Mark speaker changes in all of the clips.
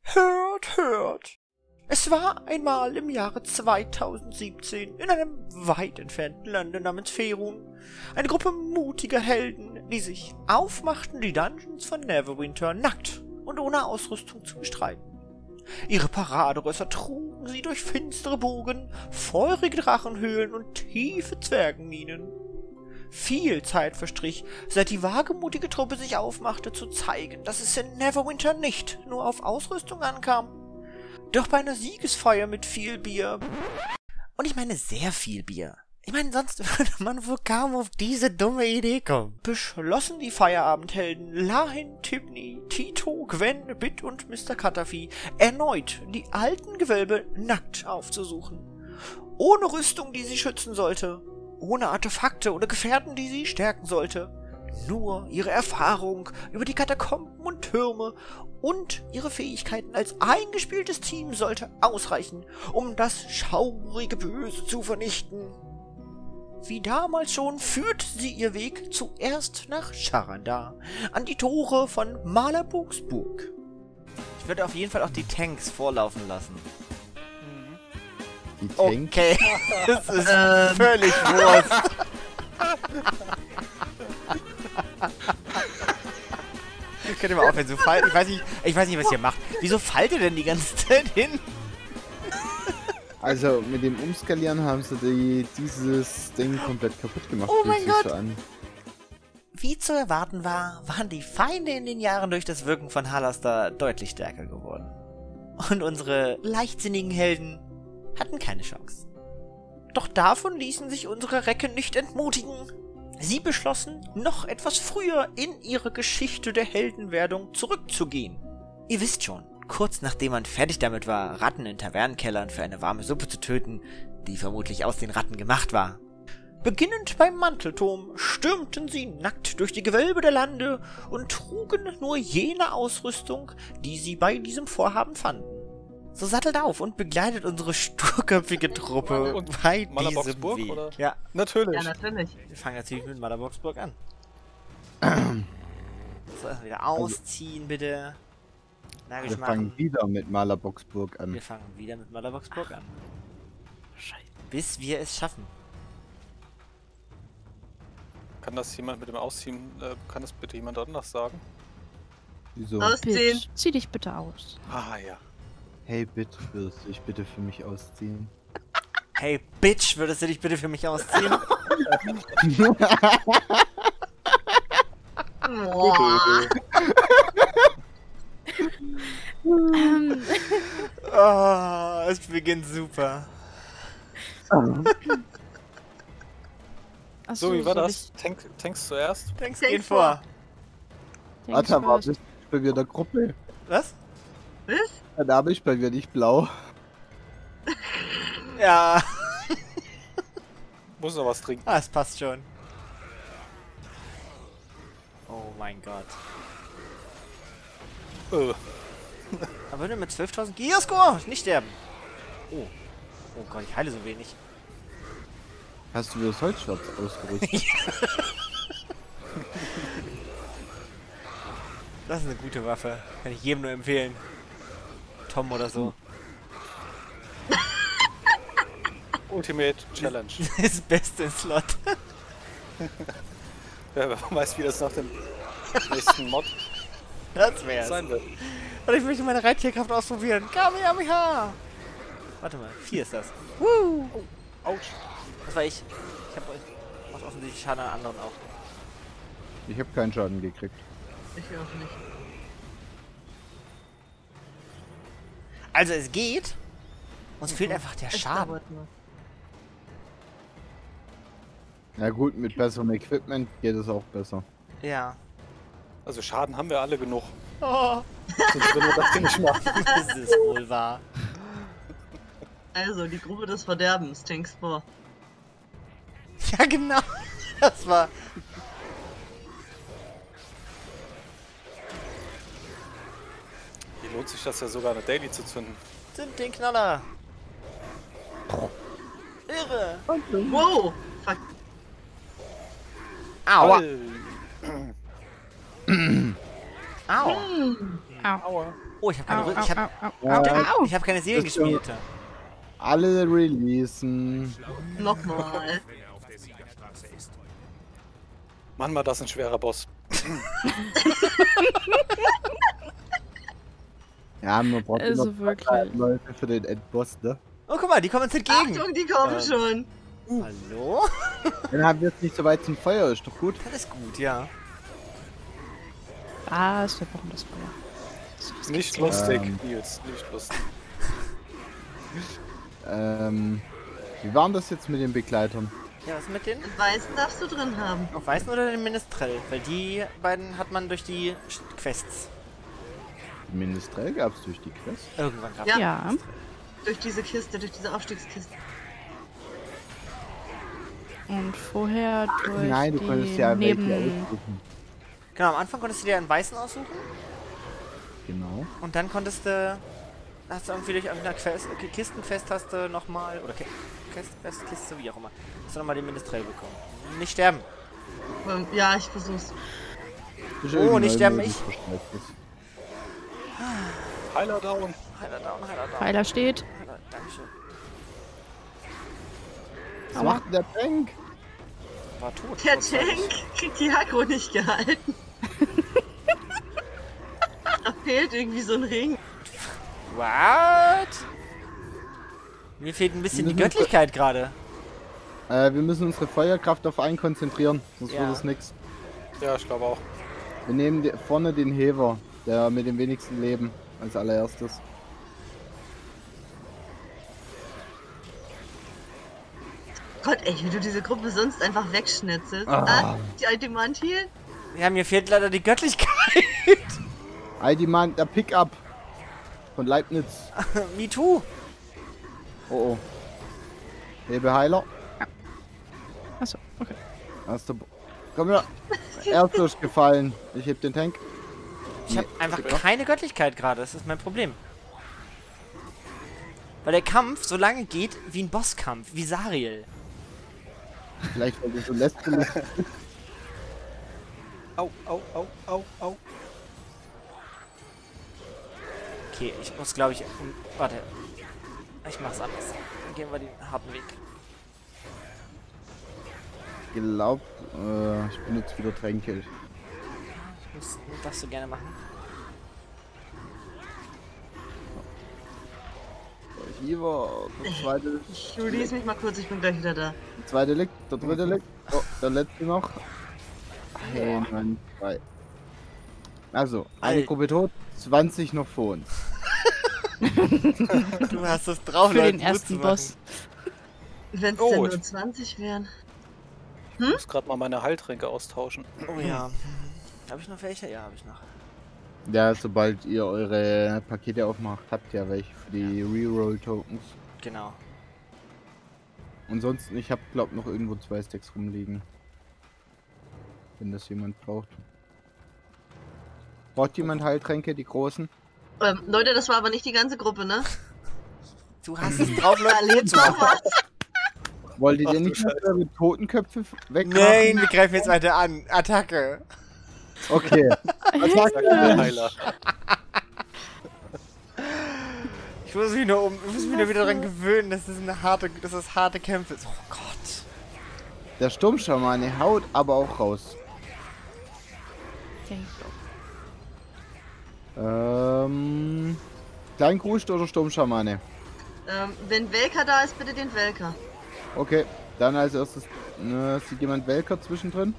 Speaker 1: Hört, hört! Es war einmal im Jahre 2017 in einem weit entfernten Lande namens Faerun eine Gruppe mutiger Helden, die sich aufmachten, die Dungeons von Neverwinter nackt und ohne Ausrüstung zu bestreiten. Ihre Paraderösser trugen sie durch finstere Bogen, feurige Drachenhöhlen und tiefe Zwergenminen. Viel Zeit verstrich, seit die wagemutige Truppe sich aufmachte, zu zeigen, dass es in Neverwinter nicht nur auf Ausrüstung ankam. Doch bei einer Siegesfeier mit viel Bier, und ich meine sehr viel Bier, ich meine, sonst würde man wohl kaum auf diese dumme Idee kommen, beschlossen die Feierabendhelden Lahin, Tibni, Tito, Gwen, Bit und Mr. Cutterfee erneut die alten Gewölbe nackt aufzusuchen. Ohne Rüstung, die sie schützen sollte, ohne Artefakte oder Gefährten, die sie stärken sollte. Nur ihre Erfahrung über die Katakomben und Türme und ihre Fähigkeiten als eingespieltes Team sollte ausreichen, um das schaurige Böse zu vernichten. Wie damals schon führte sie ihr Weg zuerst nach Sharandar, an die Tore von Malabugsburg.
Speaker 2: Ich würde auf jeden Fall auch die Tanks vorlaufen lassen.
Speaker 3: Die Tank?
Speaker 2: Okay, das ist völlig Wurst. Könnt ihr mal aufhören, so falten? Ich weiß nicht, was ihr macht. Wieso fallt ihr denn die ganze Zeit hin?
Speaker 3: Also mit dem Umskalieren haben sie dieses Ding komplett kaputt gemacht.
Speaker 2: Oh mein
Speaker 3: fühlt sich
Speaker 2: Gott.
Speaker 3: so an.
Speaker 2: Wie zu erwarten war, waren die Feinde in den Jahren durch das Wirken von Halaster deutlich stärker geworden. Und unsere leichtsinnigen Helden hatten keine Chance. Doch davon ließen sich unsere Recken nicht entmutigen. Sie beschlossen, noch etwas früher in ihre Geschichte der Heldenwerdung zurückzugehen. Ihr wisst schon, kurz nachdem man fertig damit war, Ratten in Tavernenkellern für eine warme Suppe zu töten, die vermutlich aus den Ratten gemacht war. Beginnend beim Mantelturm stürmten sie nackt durch die Gewölbe der Lande und trugen nur jene Ausrüstung, die sie bei diesem Vorhaben fanden. So sattelt auf und begleitet unsere sturköpfige Truppe
Speaker 4: Und
Speaker 2: bei diesem
Speaker 4: Malabugsburg,
Speaker 2: Weg.
Speaker 4: oder?
Speaker 2: Ja,
Speaker 4: Natürlich.
Speaker 5: Ja, natürlich.
Speaker 2: wir fangen natürlich mit Malabugsburg an. So, erst wieder ausziehen, bitte. Nagisch
Speaker 3: Wir fangen
Speaker 2: machen.
Speaker 3: wieder mit Malabugsburg an.
Speaker 2: Wir fangen wieder mit Malabugsburg an. Bis wir es schaffen.
Speaker 4: Kann das jemand mit dem Ausziehen, kann das bitte jemand anders sagen?
Speaker 3: Wieso?
Speaker 5: Ausziehen.
Speaker 6: Bitch, zieh dich bitte aus.
Speaker 4: Ah ja.
Speaker 3: Hey, bitte, würdest du dich bitte für mich ausziehen?
Speaker 2: Hey, Bitch, würdest du dich bitte für mich ausziehen?
Speaker 5: Boah.
Speaker 2: Oh, es beginnt super.
Speaker 4: So, wie war das? Tanks zuerst?
Speaker 2: Tanks
Speaker 5: Tanks
Speaker 2: gehen vor.
Speaker 3: Warte mal, bist du bei mir in der Gruppe?
Speaker 2: Was?
Speaker 5: Was?
Speaker 3: Der Name ist bei mir nicht blau.
Speaker 2: Ja.
Speaker 4: Muss noch was trinken.
Speaker 2: Ah, es passt schon. Oh mein Gott. Aber nur mit 12.000 Gearscore! Nicht sterben! Oh. Oh Gott, ich heile so wenig.
Speaker 3: Hast du mir das Holzschwert ausgerüstet?
Speaker 2: Das ist eine gute Waffe. Kann ich jedem nur empfehlen. Tom oder so.
Speaker 4: Ultimate Challenge.
Speaker 2: Das beste Slot.
Speaker 4: Wer weiß, wie das nach dem nächsten Mod
Speaker 2: Das wär's.
Speaker 4: sein wird.
Speaker 2: Und ich möchte meine Reittierkraft ausprobieren. Kamehameha! Warte mal, 4 ist das. Woo!
Speaker 4: Oh, ouch.
Speaker 2: Das war ich. Ich hab macht offensichtlich Schaden an anderen auch.
Speaker 3: Ich habe keinen Schaden gekriegt.
Speaker 5: Ich auch nicht.
Speaker 2: Also es geht. Uns fehlt einfach der
Speaker 5: Es
Speaker 2: Schaden.
Speaker 5: dauert nur.
Speaker 3: Na gut, mit besserem Equipment geht es auch besser.
Speaker 2: Ja.
Speaker 4: Also Schaden haben wir alle genug.
Speaker 2: Oh,
Speaker 4: Sonst würden wir das Ding nicht machen.
Speaker 2: das ist wohl wahr.
Speaker 5: Also, die Grube des Verderbens, Tanks vor.
Speaker 2: Ja, genau. Das war...
Speaker 4: Hier lohnt sich das ja sogar eine Daily zu zünden.
Speaker 2: Sind den Knaller. Irre.
Speaker 5: Wow! Fuck.
Speaker 2: Aua. Au.
Speaker 6: Au.
Speaker 2: Oh, ich habe keine,
Speaker 6: Au,
Speaker 2: ich hab,
Speaker 6: au,
Speaker 3: Au.
Speaker 2: ich hab keine Seelengeschmiedete.
Speaker 3: Alle releasen.
Speaker 5: Nochmal.
Speaker 4: Mann, mal das ist ein schwerer Boss.
Speaker 3: Ja, man braucht
Speaker 6: Also
Speaker 3: immer
Speaker 6: wirklich.
Speaker 3: Leute für den Endboss, ne?
Speaker 2: Oh, guck mal, die kommen uns entgegen.
Speaker 5: Achtung, die kommen schon.
Speaker 2: Hallo?
Speaker 3: Dann haben wir es nicht so weit zum Feuer, ist doch gut.
Speaker 2: Das ist gut, ja.
Speaker 6: Was? Wir brauchen das Feuer. Was
Speaker 4: Nicht
Speaker 6: gibt's
Speaker 4: lustig,
Speaker 3: Ähm.
Speaker 4: Nils, nicht lustig.
Speaker 3: Wie war denn das jetzt mit den Begleitern?
Speaker 2: Ja, was mit denen?
Speaker 5: Den weißen darfst du drin haben.
Speaker 2: Auf Weißen oder den Ministrell? Weil die beiden hat man durch die Quests.
Speaker 3: Ministrell gab es durch die Quest.
Speaker 2: Irgendwann gab
Speaker 5: Ja.
Speaker 6: Ja.
Speaker 5: Durch diese Kiste, durch diese Aufstiegskiste.
Speaker 6: Und vorher durch
Speaker 3: Nein, du
Speaker 6: die
Speaker 3: konntest ja welche
Speaker 6: Neben...
Speaker 3: aussuchen.
Speaker 2: Genau, am Anfang konntest du dir einen Weißen aussuchen.
Speaker 3: Genau.
Speaker 2: Und dann konntest du... Hast du irgendwie durch irgendeine Quest, okay, Kistenquest hast du nochmal... Oder Questkiste, wie auch immer. Hast du nochmal den Ministrell bekommen. Nicht sterben.
Speaker 5: Ja, ich versuch's.
Speaker 3: Ist
Speaker 2: Oh,
Speaker 3: irgendein
Speaker 2: nicht sterben,
Speaker 3: Modus
Speaker 2: ich.
Speaker 3: verstärktes.
Speaker 4: Heiler down.
Speaker 2: Heiler down, Heiler down.
Speaker 6: Pfeiler steht.
Speaker 2: Heiler, Dankeschön.
Speaker 3: Was macht denn der Tank?
Speaker 2: War tot.
Speaker 5: Der
Speaker 2: kurzzeitig.
Speaker 5: Tank kriegt die Aggro nicht gehalten. Da fehlt irgendwie so ein Ring.
Speaker 2: What? Mir fehlt ein bisschen die Göttlichkeit gerade.
Speaker 3: Wir müssen unsere Feuerkraft auf einen konzentrieren, sonst
Speaker 2: Ja.
Speaker 3: wird es nichts.
Speaker 4: Ja, ich glaube auch.
Speaker 3: Wir nehmen vorne den Hever, der mit dem wenigsten Leben, als allererstes.
Speaker 5: Gott, ey, wie du diese Gruppe sonst einfach wegschnitzelst. Die alte Demand hier?
Speaker 2: Ja, mir fehlt leider die Göttlichkeit.
Speaker 3: Aldiman, der Pickup von Leibniz.
Speaker 2: Me too.
Speaker 3: Oh oh. Hebeheiler.
Speaker 6: Achso, okay.
Speaker 3: Erster. Komm her. Er ist durchgefallen. Ich heb den Tank.
Speaker 2: Ich habe einfach keine Göttlichkeit gerade. Das ist mein Problem. Weil der Kampf so lange geht wie ein Bosskampf, wie Sariel.
Speaker 3: Vielleicht weil du so lästig.
Speaker 4: Au, au, au, au, au.
Speaker 2: Okay, ich muss glaube ich... Warte. Ich mach's anders. Dann gehen wir den harten Weg.
Speaker 3: Glaub, ich benutze wieder Tränke.
Speaker 2: Das darfst du gerne machen.
Speaker 3: Hier, der zweite,
Speaker 5: Ich release mich mal kurz, ich bin gleich wieder da.
Speaker 3: der zweite liegt, der dritte liegt. Oh, der letzte noch. Hey, Mann, zwei. Also, eine
Speaker 2: Alter.
Speaker 3: Gruppe tot, 20 noch vor uns.
Speaker 2: Du hast es drauf,
Speaker 6: Für
Speaker 2: Leuten
Speaker 6: den
Speaker 2: Mut
Speaker 6: ersten
Speaker 2: zu
Speaker 6: Boss.
Speaker 5: Wenn es
Speaker 4: Oh,
Speaker 5: denn
Speaker 4: ich-
Speaker 5: nur 20 wären.
Speaker 4: Ich muss gerade mal meine Heiltränke austauschen.
Speaker 2: machen. Oh ja. Habe ich noch welche? Ja, habe ich noch.
Speaker 3: Ja, sobald ihr eure Pakete aufmacht, habt ihr welche für die Reroll-Tokens.
Speaker 2: Genau.
Speaker 3: Ansonsten, ich habe glaub noch irgendwo 2 Stacks rumliegen. Wenn das jemand braucht. Braucht jemand Heiltränke, die großen?
Speaker 5: Leute, das war aber nicht die ganze Gruppe, ne?
Speaker 2: Du hast es drauf,
Speaker 5: Da
Speaker 2: Leute.
Speaker 5: lebt noch was.
Speaker 3: Wolltet
Speaker 4: Ach
Speaker 3: ihr
Speaker 4: du
Speaker 3: nicht noch
Speaker 4: Scheiße.
Speaker 3: eure Totenköpfe wegmachen?
Speaker 2: Nein, wir greifen jetzt weiter an. Attacke.
Speaker 3: Okay. Was sagt
Speaker 4: Sagt der
Speaker 3: ihr?
Speaker 4: Heiler.
Speaker 2: Ich muss mich nur wieder daran gewöhnen, dass es harte Kämpfe ist. Oh Gott.
Speaker 3: Der Sturmschamane haut aber auch raus. Kleinkrust oder Sturmschamane?
Speaker 5: Wenn Welker da ist, bitte den Welker.
Speaker 3: Okay, dann als erstes sieht jemand Welker zwischendrin.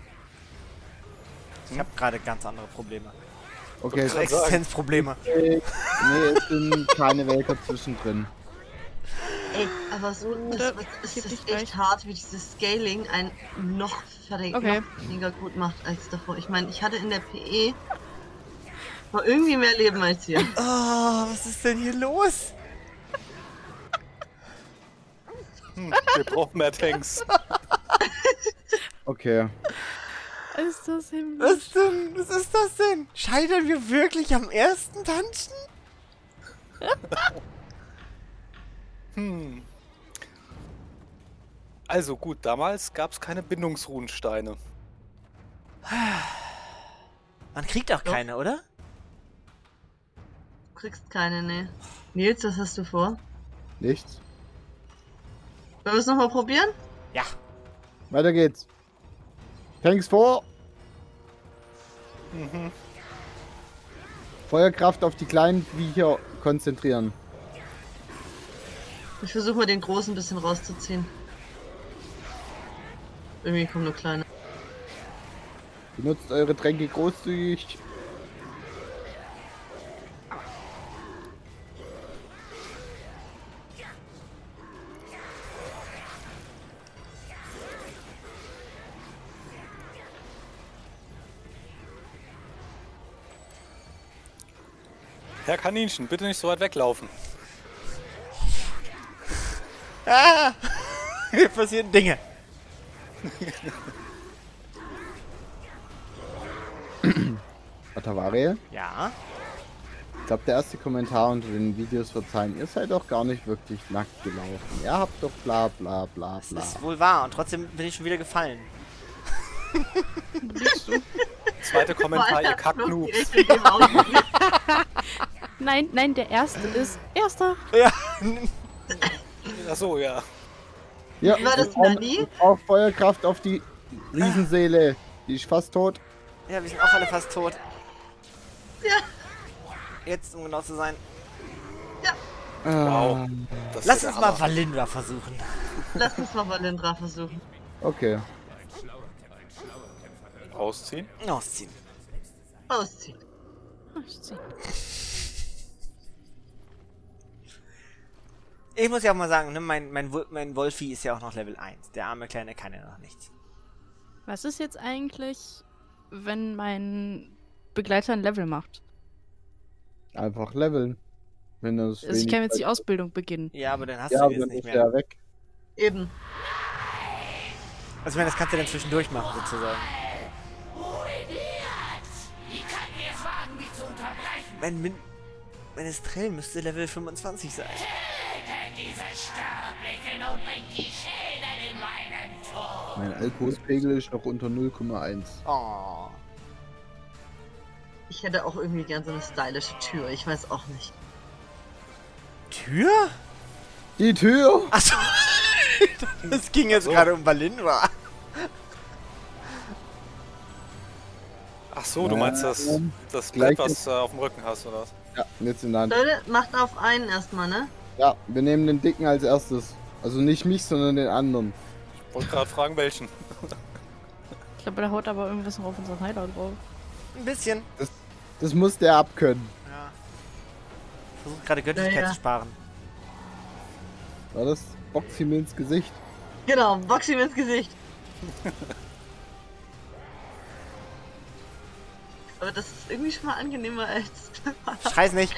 Speaker 2: Ich habe gerade ganz andere Probleme.
Speaker 3: Okay,
Speaker 4: Kann sagen.
Speaker 2: Existenzprobleme.
Speaker 3: nee, es sind keine Welker zwischendrin.
Speaker 5: Ey, aber so, das
Speaker 6: gib
Speaker 5: ist
Speaker 6: dich
Speaker 5: echt
Speaker 6: gleich.
Speaker 5: hart, wie dieses Scaling einen noch
Speaker 6: Okay.
Speaker 5: noch weniger gut macht als davor. Ich meine, ich hatte in der PE war irgendwie mehr Leben als hier.
Speaker 2: Oh, was ist denn hier los?
Speaker 4: Wir brauchen mehr Tanks.
Speaker 3: Okay.
Speaker 6: Ist das himmlisch?
Speaker 2: Was denn? Was ist das denn? Scheitern wir wirklich am ersten Tanzen?
Speaker 4: Also gut, damals gab es keine Bindungsrunensteine.
Speaker 2: Man kriegt auch keine, oder?
Speaker 5: Du kriegst keine, ne. Nils, was hast du vor?
Speaker 3: Nichts.
Speaker 5: Wollen wir es nochmal probieren?
Speaker 2: Ja.
Speaker 3: Weiter geht's. Tanks vor. Feuerkraft auf die kleinen Viecher konzentrieren.
Speaker 5: Ich versuche mal den großen ein bisschen rauszuziehen. Irgendwie kommen nur kleine.
Speaker 3: Benutzt eure Tränke großzügig.
Speaker 4: Herr Kaninchen, bitte nicht so weit weglaufen.
Speaker 2: Ah! Hier passieren Dinge.
Speaker 3: Atavarie.
Speaker 2: Ja.
Speaker 3: Ich glaube, der erste Kommentar unter den Videos verzeihen. Ihr seid doch gar nicht wirklich nackt gelaufen. Ihr habt doch bla bla bla
Speaker 2: Das
Speaker 3: bla.
Speaker 2: ist wohl wahr. Und trotzdem bin ich schon wieder gefallen.
Speaker 4: Zweiter Kommentar, ihr Kacknoobs.
Speaker 5: Direkt in dem Augenblick.
Speaker 6: Nein, nein, der erste ist erster.
Speaker 2: Ja.
Speaker 4: Achso, ja.
Speaker 3: Ja,
Speaker 5: War das Nani?
Speaker 3: auch Feuerkraft auf die Riesenseele. Die ist fast tot.
Speaker 2: Ja, wir sind auch alle fast tot.
Speaker 5: Ja.
Speaker 2: Jetzt, um genau zu sein.
Speaker 4: Wow. Das ist
Speaker 2: Lass
Speaker 4: ja
Speaker 2: uns
Speaker 4: der
Speaker 2: mal
Speaker 4: Hammer.
Speaker 2: Valindra versuchen.
Speaker 5: Lass uns mal Valindra versuchen.
Speaker 3: Okay.
Speaker 4: Ausziehen.
Speaker 2: Ausziehen.
Speaker 5: Ausziehen.
Speaker 2: Ich muss ja auch mal sagen, ne, mein Wolfi ist ja auch noch Level 1. Der arme Kleine kann ja noch nichts.
Speaker 6: Was ist jetzt eigentlich, wenn mein Begleiter ein Level macht?
Speaker 3: Einfach leveln. Wenn das
Speaker 6: Also ich kann jetzt die Ausbildung beginnen.
Speaker 2: Ja, aber dann hast
Speaker 3: ja,
Speaker 2: du
Speaker 3: aber
Speaker 2: jetzt
Speaker 3: dann
Speaker 2: nicht
Speaker 3: ist
Speaker 2: mehr.
Speaker 3: er weg.
Speaker 5: Eben.
Speaker 2: Also ich meine, das kannst du dann zwischendurch machen, sozusagen. Mein Estrell müsste Level 25 sein.
Speaker 3: Mein Alkoholpegel ist noch unter 0,1.
Speaker 2: Oh.
Speaker 5: Ich hätte auch irgendwie gern so eine stylische Tür. Ich weiß auch nicht.
Speaker 2: Tür?
Speaker 3: Die Tür!
Speaker 2: Achso. Das ging jetzt gerade um Valindra.
Speaker 4: Ach so, du meinst das
Speaker 3: Gleich
Speaker 4: Blatt, was du auf dem Rücken hast, oder was?
Speaker 3: Ja, jetzt in der Hand.
Speaker 5: Leute, macht auf einen erstmal, ne?
Speaker 3: Ja, wir nehmen den Dicken als erstes. Also nicht mich, sondern den anderen.
Speaker 4: Ich wollte gerade fragen, welchen.
Speaker 6: Ich glaube, der haut aber irgendwas noch auf unseren Heiler drauf.
Speaker 2: Ein bisschen.
Speaker 3: Das muss der abkönnen.
Speaker 2: Ja. Ich versuche gerade Göttlichkeit
Speaker 5: Ja.
Speaker 2: zu sparen.
Speaker 3: War das? Box ihm ins Gesicht.
Speaker 5: Genau, box ihm ins Gesicht. Aber das ist irgendwie schon mal angenehmer als...
Speaker 2: Scheiß nicht.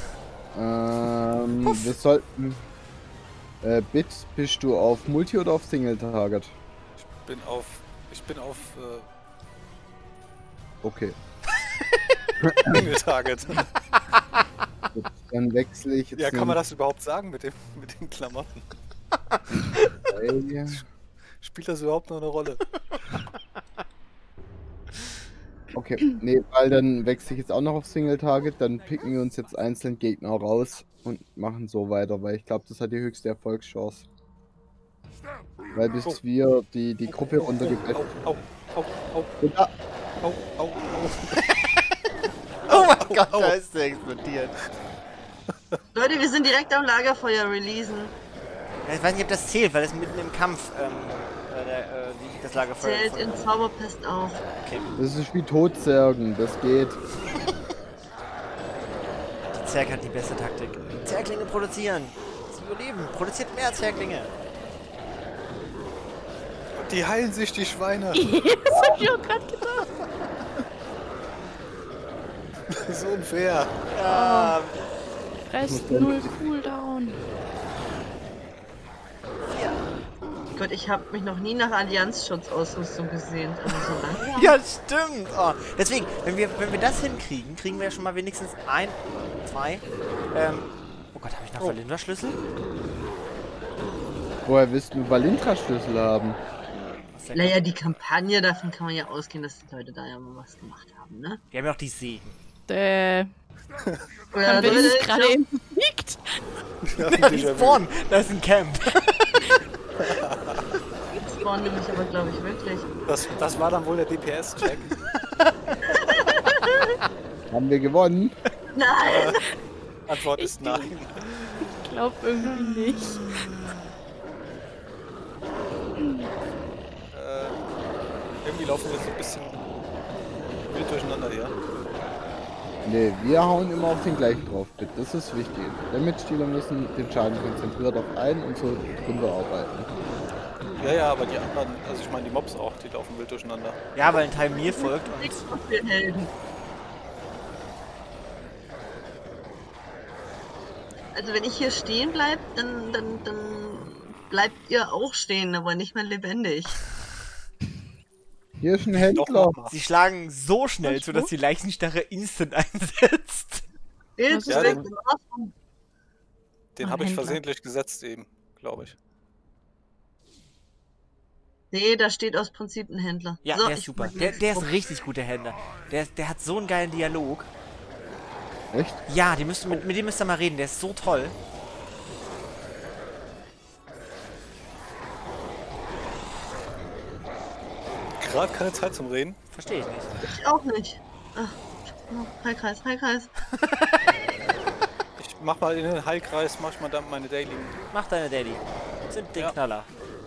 Speaker 3: Wir sollten... Bit, bist du auf Multi oder auf Single Target?
Speaker 4: Ich bin auf
Speaker 3: Okay.
Speaker 4: Single Target.
Speaker 3: Gut, dann wechsle ich jetzt.
Speaker 4: Ja, kann man das überhaupt sagen mit den Klamotten? Spielt das überhaupt noch eine Rolle?
Speaker 3: Okay, nee, weil dann wechsle ich jetzt auch noch auf Single Target, dann picken wir uns jetzt einzeln Gegner raus und machen so weiter, weil ich glaube, das hat die höchste Erfolgschance. Weil bis wir die Gruppe runtergebrechen.
Speaker 4: Au, au, au,
Speaker 3: Ja,
Speaker 4: au, au, au.
Speaker 2: Oh mein Gott, da ist der explodiert.
Speaker 5: Leute, wir sind direkt am Lagerfeuer releasen.
Speaker 2: Ja, ich weiß nicht, ob das zählt, weil es mitten im Kampf das Lagerfeuer
Speaker 5: Zählt in
Speaker 2: gefunden hat.
Speaker 5: Zauberpest auf.
Speaker 2: Okay.
Speaker 3: das ist wie Todzergen, das geht.
Speaker 2: Die Zerg hat die beste Taktik. Zerglinge produzieren. Sie überleben. Produziert mehr Zerglinge.
Speaker 4: Die heilen sich, die Schweine.
Speaker 6: Das hab ich auch gerade gedacht.
Speaker 4: So unfair.
Speaker 2: Ja,
Speaker 6: Rest 0 Cooldown.
Speaker 5: Gott, ich habe mich noch nie nach Allianzschutzausrüstung gesehen. Also so lange.
Speaker 2: ja, stimmt. Oh. Deswegen, wenn wir das hinkriegen, kriegen wir ja schon mal wenigstens 1, 2. Oh Gott, habe ich noch Valindra-Schlüssel?
Speaker 3: Woher willst du Valintra-Schlüssel haben?
Speaker 2: Was Sehr
Speaker 5: Naja, die Kampagne, davon kann man ja ausgehen, dass die Leute da ja mal was gemacht haben, ne?
Speaker 2: Wir haben ja auch die Segen.
Speaker 5: Oder
Speaker 6: Haben wir
Speaker 5: Leute,
Speaker 6: das gerade eben besiegt?
Speaker 4: Ja,
Speaker 2: Ja, die spawnen. Da ist ein Camp.
Speaker 5: spawnen nämlich aber, glaube ich, wirklich.
Speaker 4: das war dann wohl der DPS-Check.
Speaker 3: Haben wir gewonnen?
Speaker 5: Nein!
Speaker 4: Antwort ist nein.
Speaker 6: Ich glaube irgendwie nicht.
Speaker 4: Irgendwie laufen wir so ein bisschen wild durcheinander hier.
Speaker 3: Ne, wir hauen immer auf den gleichen drauf, bitte. Das ist wichtig. Der Mitspieler müssen den Schaden konzentriert auf einen und so drüber arbeiten.
Speaker 4: Ja, aber die anderen, also ich meine die Mobs auch, die laufen wild durcheinander.
Speaker 2: Ja, weil ein Teil mir folgt und...
Speaker 5: Nichts auf den Helden. Also wenn ich hier stehen bleibe, dann bleibt ihr auch stehen, aber nicht mehr lebendig.
Speaker 3: Hier ist ein
Speaker 4: Doch,
Speaker 3: Händler.
Speaker 4: mach mal.
Speaker 2: Sie schlagen so schnell, sodass die Leichenstarre instant einsetzt.
Speaker 5: Jetzt
Speaker 4: Ja,
Speaker 5: weg
Speaker 4: den-
Speaker 5: im Arsch.
Speaker 4: Den
Speaker 6: Ein
Speaker 4: habe ich
Speaker 6: Händler.
Speaker 4: versehentlich gesetzt eben, glaube ich.
Speaker 5: Nee, da steht aus Prinzip ein Händler.
Speaker 2: Ja,
Speaker 5: So,
Speaker 2: der ist
Speaker 5: ich
Speaker 2: super.
Speaker 5: mach
Speaker 2: Der
Speaker 5: jetzt
Speaker 2: ist
Speaker 5: drauf.
Speaker 2: richtig gut, der Händler. Der hat so einen geilen Dialog.
Speaker 3: Echt?
Speaker 2: Ja, mit dem müsst ihr mal reden, der ist so toll.
Speaker 4: Gerade keine Zeit zum Reden.
Speaker 2: Verstehe ich nicht.
Speaker 5: Ich auch nicht. Ach, Heilkreis, Heilkreis.
Speaker 4: Ich mach mal in den Heilkreis, mach ich mal dann meine Daily.
Speaker 2: Mach deine Daddy. Sind den
Speaker 4: Ja.
Speaker 2: Knaller.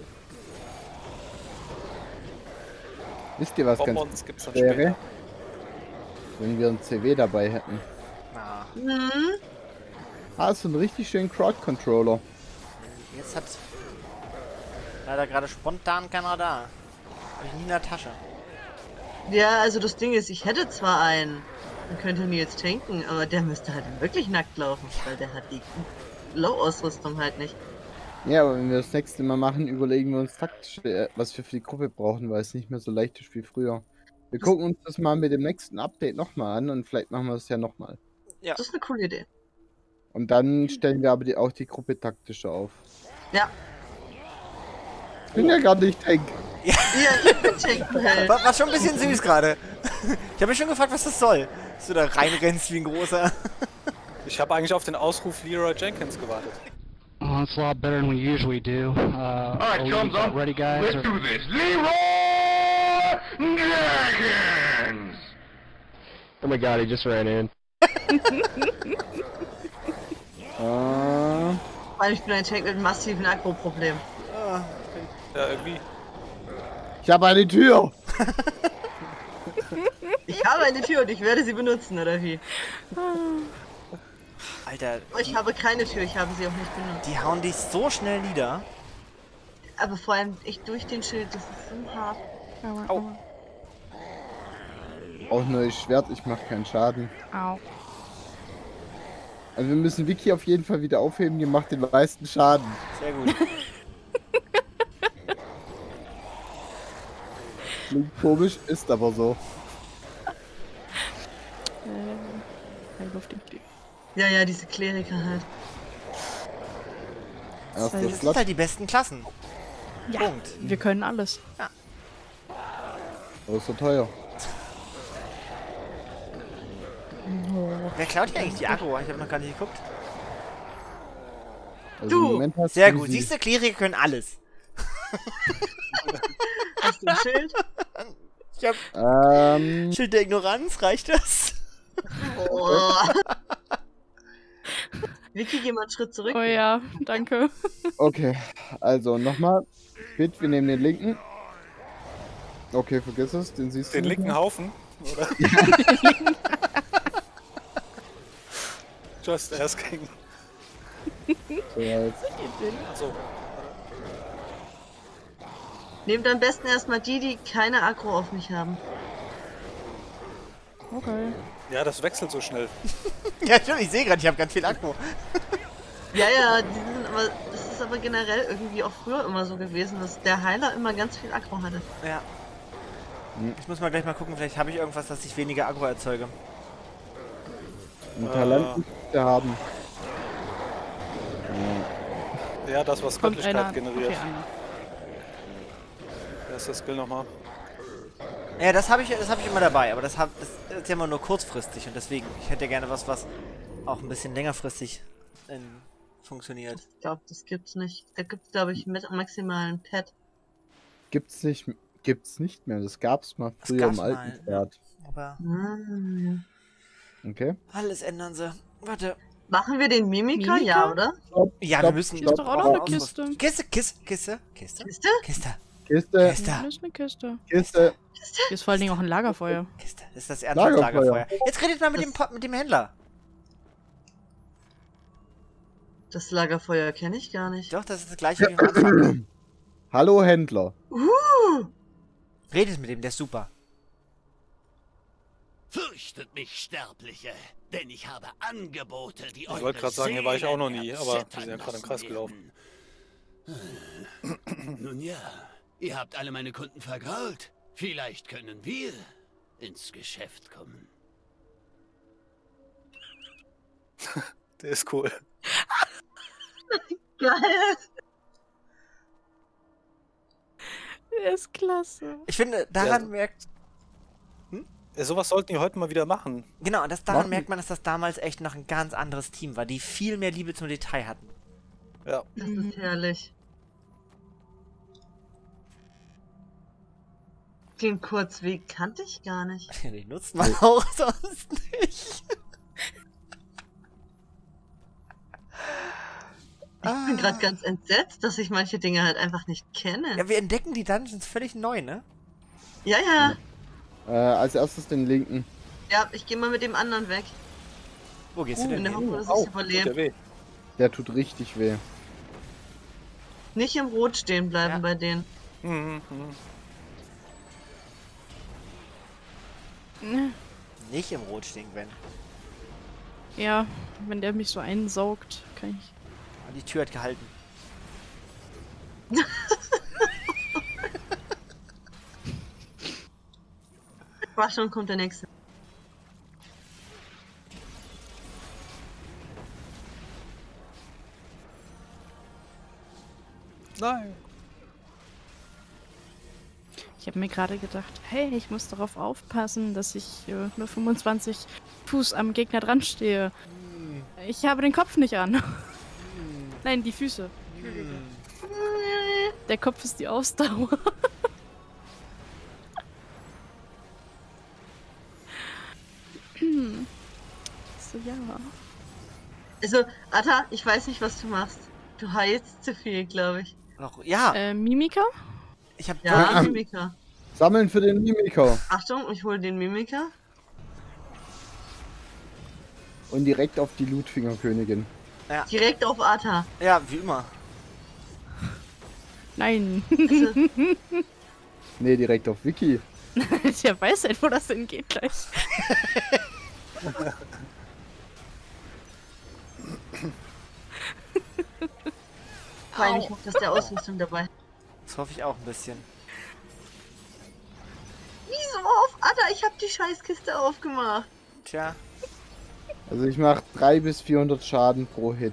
Speaker 3: Wisst ihr, was ganz
Speaker 4: Bonbons gibt's dann
Speaker 3: wäre?
Speaker 4: später.
Speaker 3: Wenn wir einen CW dabei hätten.
Speaker 2: Na,
Speaker 5: Hm?
Speaker 3: Ah, so einen richtig schönen Crowd-Controller.
Speaker 2: jetzt hat leider gerade spontan keiner da. Hab ich nie in der Tasche.
Speaker 5: Ja, also das Ding ist, ich hätte zwar einen, man könnte ihn jetzt tanken, aber der müsste halt wirklich nackt laufen, weil der hat die Low-Ausrüstung halt nicht.
Speaker 3: Ja, aber wenn wir das nächste Mal machen, überlegen wir uns taktisch, was wir für die Gruppe brauchen, weil es nicht mehr so leicht ist wie früher. Wir gucken uns das mal mit dem nächsten Update nochmal an und vielleicht machen wir es ja nochmal.
Speaker 2: Ja.
Speaker 5: Das ist eine coole Idee.
Speaker 3: Und dann stellen wir aber auch die Gruppe taktischer auf.
Speaker 5: Ja.
Speaker 3: Ich bin ja gar nicht Tank.
Speaker 5: Ja, ich bin tanken halt.
Speaker 2: War schon ein bisschen süß gerade. Ich habe mich schon gefragt, was das soll. Dass du da reinrennst wie ein großer.
Speaker 4: Ich habe eigentlich auf den Ausruf Leroy Jenkins gewartet.
Speaker 7: Oh, it's a lot better than we usually do. Alright,
Speaker 8: chums up.
Speaker 7: ready, guys?
Speaker 8: Let's do this. Leroy Jenkins!
Speaker 7: Oh my god, he just ran in.
Speaker 5: Weil ich bin ein Tank mit einem massiven Akku-Problem.
Speaker 4: Ja, irgendwie.
Speaker 3: Ich habe eine Tür.
Speaker 5: Ich habe eine Tür und ich werde sie benutzen, oder wie?
Speaker 2: Alter,
Speaker 5: Oh, ich habe keine Tür, ich habe sie auch nicht benutzt.
Speaker 2: die hauen dich so schnell nieder.
Speaker 5: Aber vor allem ich durch den Schild, das ist so hart.
Speaker 2: Au.
Speaker 3: Auch neues Schwert, ich mache keinen Schaden.
Speaker 6: Au.
Speaker 3: Also wir müssen Vicky auf jeden Fall wieder aufheben, die macht den meisten Schaden.
Speaker 2: Sehr gut.
Speaker 3: Klingt komisch, ist aber so.
Speaker 5: Ja, diese Kleriker halt.
Speaker 3: Erster
Speaker 2: Das sind
Speaker 3: Slot.
Speaker 2: halt die besten Klassen.
Speaker 6: Ja,
Speaker 2: Punkt.
Speaker 6: wir können alles.
Speaker 3: Aber ist so teuer.
Speaker 2: Wer klaut hier eigentlich die Agro? Ich habe noch gar nicht geguckt.
Speaker 3: Also
Speaker 5: Du!
Speaker 3: im Moment hast
Speaker 2: Sehr
Speaker 3: du
Speaker 2: gut.
Speaker 3: sie.
Speaker 2: Siehst du, Kleriker können alles.
Speaker 5: Hast du ein Schild?
Speaker 2: Ich hab Schild der Ignoranz, reicht das?
Speaker 5: Oh. Vicky, geh mal einen Schritt zurück.
Speaker 6: Oh ja, danke.
Speaker 3: Okay, also nochmal. Bit, wir nehmen den linken. Okay, vergiss es, den siehst
Speaker 4: Den
Speaker 3: du nicht
Speaker 4: linken
Speaker 3: mehr.
Speaker 4: Haufen, oder? Just asking.
Speaker 3: So, jetzt.
Speaker 4: Achso.
Speaker 5: Nehmt am besten erstmal die keine Akku auf mich haben.
Speaker 6: Okay.
Speaker 4: Ja, das wechselt so schnell.
Speaker 2: Ja, stimmt, ich sehe gerade, ich habe ganz viel Agro.
Speaker 5: Ja, die sind aber, das ist aber generell irgendwie auch früher immer so gewesen, dass der Heiler immer ganz viel Akku hatte.
Speaker 2: Ja. Ich muss mal gleich mal gucken, vielleicht habe ich irgendwas, dass ich weniger Agro erzeuge.
Speaker 3: Ein Talent müsst ihr haben.
Speaker 4: Ja, das, was
Speaker 6: Kommt
Speaker 4: Göttlichkeit
Speaker 6: einer.
Speaker 4: generiert.
Speaker 6: Okay, einer.
Speaker 4: ist der Skill nochmal?
Speaker 2: Ja, das habe ich immer dabei, aber das ist ja immer nur kurzfristig und deswegen, ich hätte gerne was auch ein bisschen längerfristig funktioniert.
Speaker 5: Ich glaube, das gibt's nicht. Da gibt's, glaube ich, mit maximalen Pad.
Speaker 3: Gibt's nicht mehr. Das gab's mal
Speaker 2: Das
Speaker 3: früher
Speaker 2: gab's
Speaker 3: im alten
Speaker 2: mal,
Speaker 3: Pferd.
Speaker 2: Aber
Speaker 3: Okay.
Speaker 2: alles ändern sie. Warte.
Speaker 5: Machen wir den Mimika?
Speaker 6: Mimika?
Speaker 5: Ja, oder?
Speaker 2: Ja, wir müssen...
Speaker 6: Ist doch auch noch eine Kiste.
Speaker 2: Kiste.
Speaker 5: Kiste?
Speaker 3: Kiste.
Speaker 6: Ja,
Speaker 2: Kiste.
Speaker 6: das ist eine Kiste.
Speaker 3: Kiste.
Speaker 6: Hier ist vor allen Dingen auch ein Lagerfeuer.
Speaker 2: Kiste. Das ist das ernsthafte
Speaker 3: Lagerfeuer.
Speaker 2: Lagerfeuer. Jetzt redet mal mit dem Händler.
Speaker 5: Das Lagerfeuer kenne ich gar nicht.
Speaker 2: Doch, das ist das gleiche wie am Anfang.
Speaker 3: Hallo Händler.
Speaker 2: Redet mit ihm, der ist super.
Speaker 9: Fürchtet mich, Sterbliche, denn ich habe Angebote, die
Speaker 4: Ich wollte gerade sagen, hier war ich auch noch nie, aber wir sind ja gerade im Kreis
Speaker 9: gelaufen. Nun ja, ihr habt alle meine Kunden vergrault. Vielleicht können wir ins Geschäft kommen.
Speaker 4: Der ist cool.
Speaker 5: Geil.
Speaker 6: Der ist klasse.
Speaker 2: Ich finde, daran merkt...
Speaker 4: Ja, sowas sollten die heute mal wieder machen.
Speaker 2: Genau, daran merkt man, dass das damals echt noch ein ganz anderes Team war, die viel mehr Liebe zum Detail hatten.
Speaker 4: Ja.
Speaker 5: Das ist herrlich. Den Kurzweg kannte ich gar nicht.
Speaker 2: Den nutzt man auch sonst nicht.
Speaker 5: Ich bin gerade ganz entsetzt, dass ich manche Dinge halt einfach nicht kenne.
Speaker 2: Ja, wir entdecken die Dungeons völlig neu, ne?
Speaker 5: Ja, ja.
Speaker 3: Als erstes den linken.
Speaker 5: Ja, ich gehe mal mit dem anderen weg.
Speaker 2: Wo gehst du denn
Speaker 5: In der
Speaker 2: hin?
Speaker 5: Hoffnung, dass
Speaker 3: Au.
Speaker 5: ich überlebe.
Speaker 4: weh.
Speaker 3: Der tut richtig weh.
Speaker 5: Nicht im Rot stehen bleiben
Speaker 2: Ja.
Speaker 5: bei denen.
Speaker 2: Nicht im Rot stehen, Gwen.
Speaker 6: Ja, wenn der mich so einsaugt, kann ich.
Speaker 2: Ah, die Tür hat gehalten.
Speaker 5: War schon, kommt der nächste.
Speaker 4: Nein.
Speaker 6: Ich habe mir gerade gedacht, hey, ich muss darauf aufpassen, dass ich nur 25 Fuß am Gegner dran stehe. Ich habe den Kopf nicht an. Nein, die Füße. Der Kopf ist die Ausdauer. So, ja.
Speaker 5: Also, Atta, ich weiß nicht, was du machst. Du heilst zu viel, glaube ich.
Speaker 2: Noch, ja,
Speaker 6: Mimika?
Speaker 2: ich hab...
Speaker 5: Ja, Mimika.
Speaker 3: Sammeln für den Mimiker.
Speaker 5: Achtung, ich hole den Mimika.
Speaker 3: Und direkt auf die Lootfingerkönigin.
Speaker 5: Direkt auf Atta.
Speaker 2: Ja, wie immer.
Speaker 6: Nein.
Speaker 5: Also,
Speaker 3: Nee, direkt auf Vicky.
Speaker 6: Der weiß halt, wo das hingeht gleich.
Speaker 5: vor allem, ich hoffe, dass der Ausrüstung dabei.
Speaker 2: Das hoffe ich auch ein bisschen.
Speaker 5: Wieso auf? Atta, ich habe die Scheißkiste aufgemacht.
Speaker 2: Tja,
Speaker 3: Also ich mache 300 bis 400 Schaden pro Hit.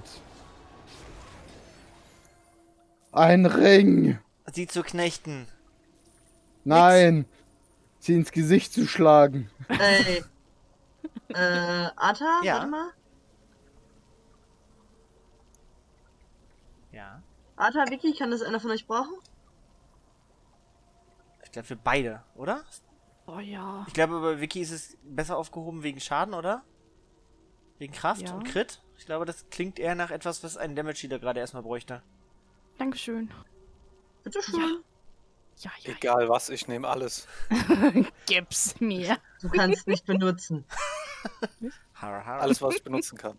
Speaker 3: Ein Ring!
Speaker 2: sie zu knechten.
Speaker 3: Nein! Sie ins Gesicht zu schlagen.
Speaker 5: Ey. Atta,
Speaker 2: Ja.
Speaker 5: warte mal.
Speaker 2: Ja.
Speaker 5: Atta, Vicky, kann das einer von euch brauchen?
Speaker 2: Ich glaube für beide, oder?
Speaker 6: Oh ja.
Speaker 2: Ich glaube, bei Vicky ist es besser aufgehoben wegen Schaden, oder? Wegen Kraft
Speaker 6: Ja.
Speaker 2: und Crit. Ich glaube, das klingt eher nach etwas, was ein Damage Healer gerade erstmal bräuchte.
Speaker 6: Dankeschön.
Speaker 5: Bitteschön.
Speaker 6: Ja.
Speaker 4: Egal was, ich nehme alles.
Speaker 6: Gib's mir.
Speaker 5: Du kannst nicht benutzen.
Speaker 2: Har, har.
Speaker 4: Alles, was ich benutzen kann.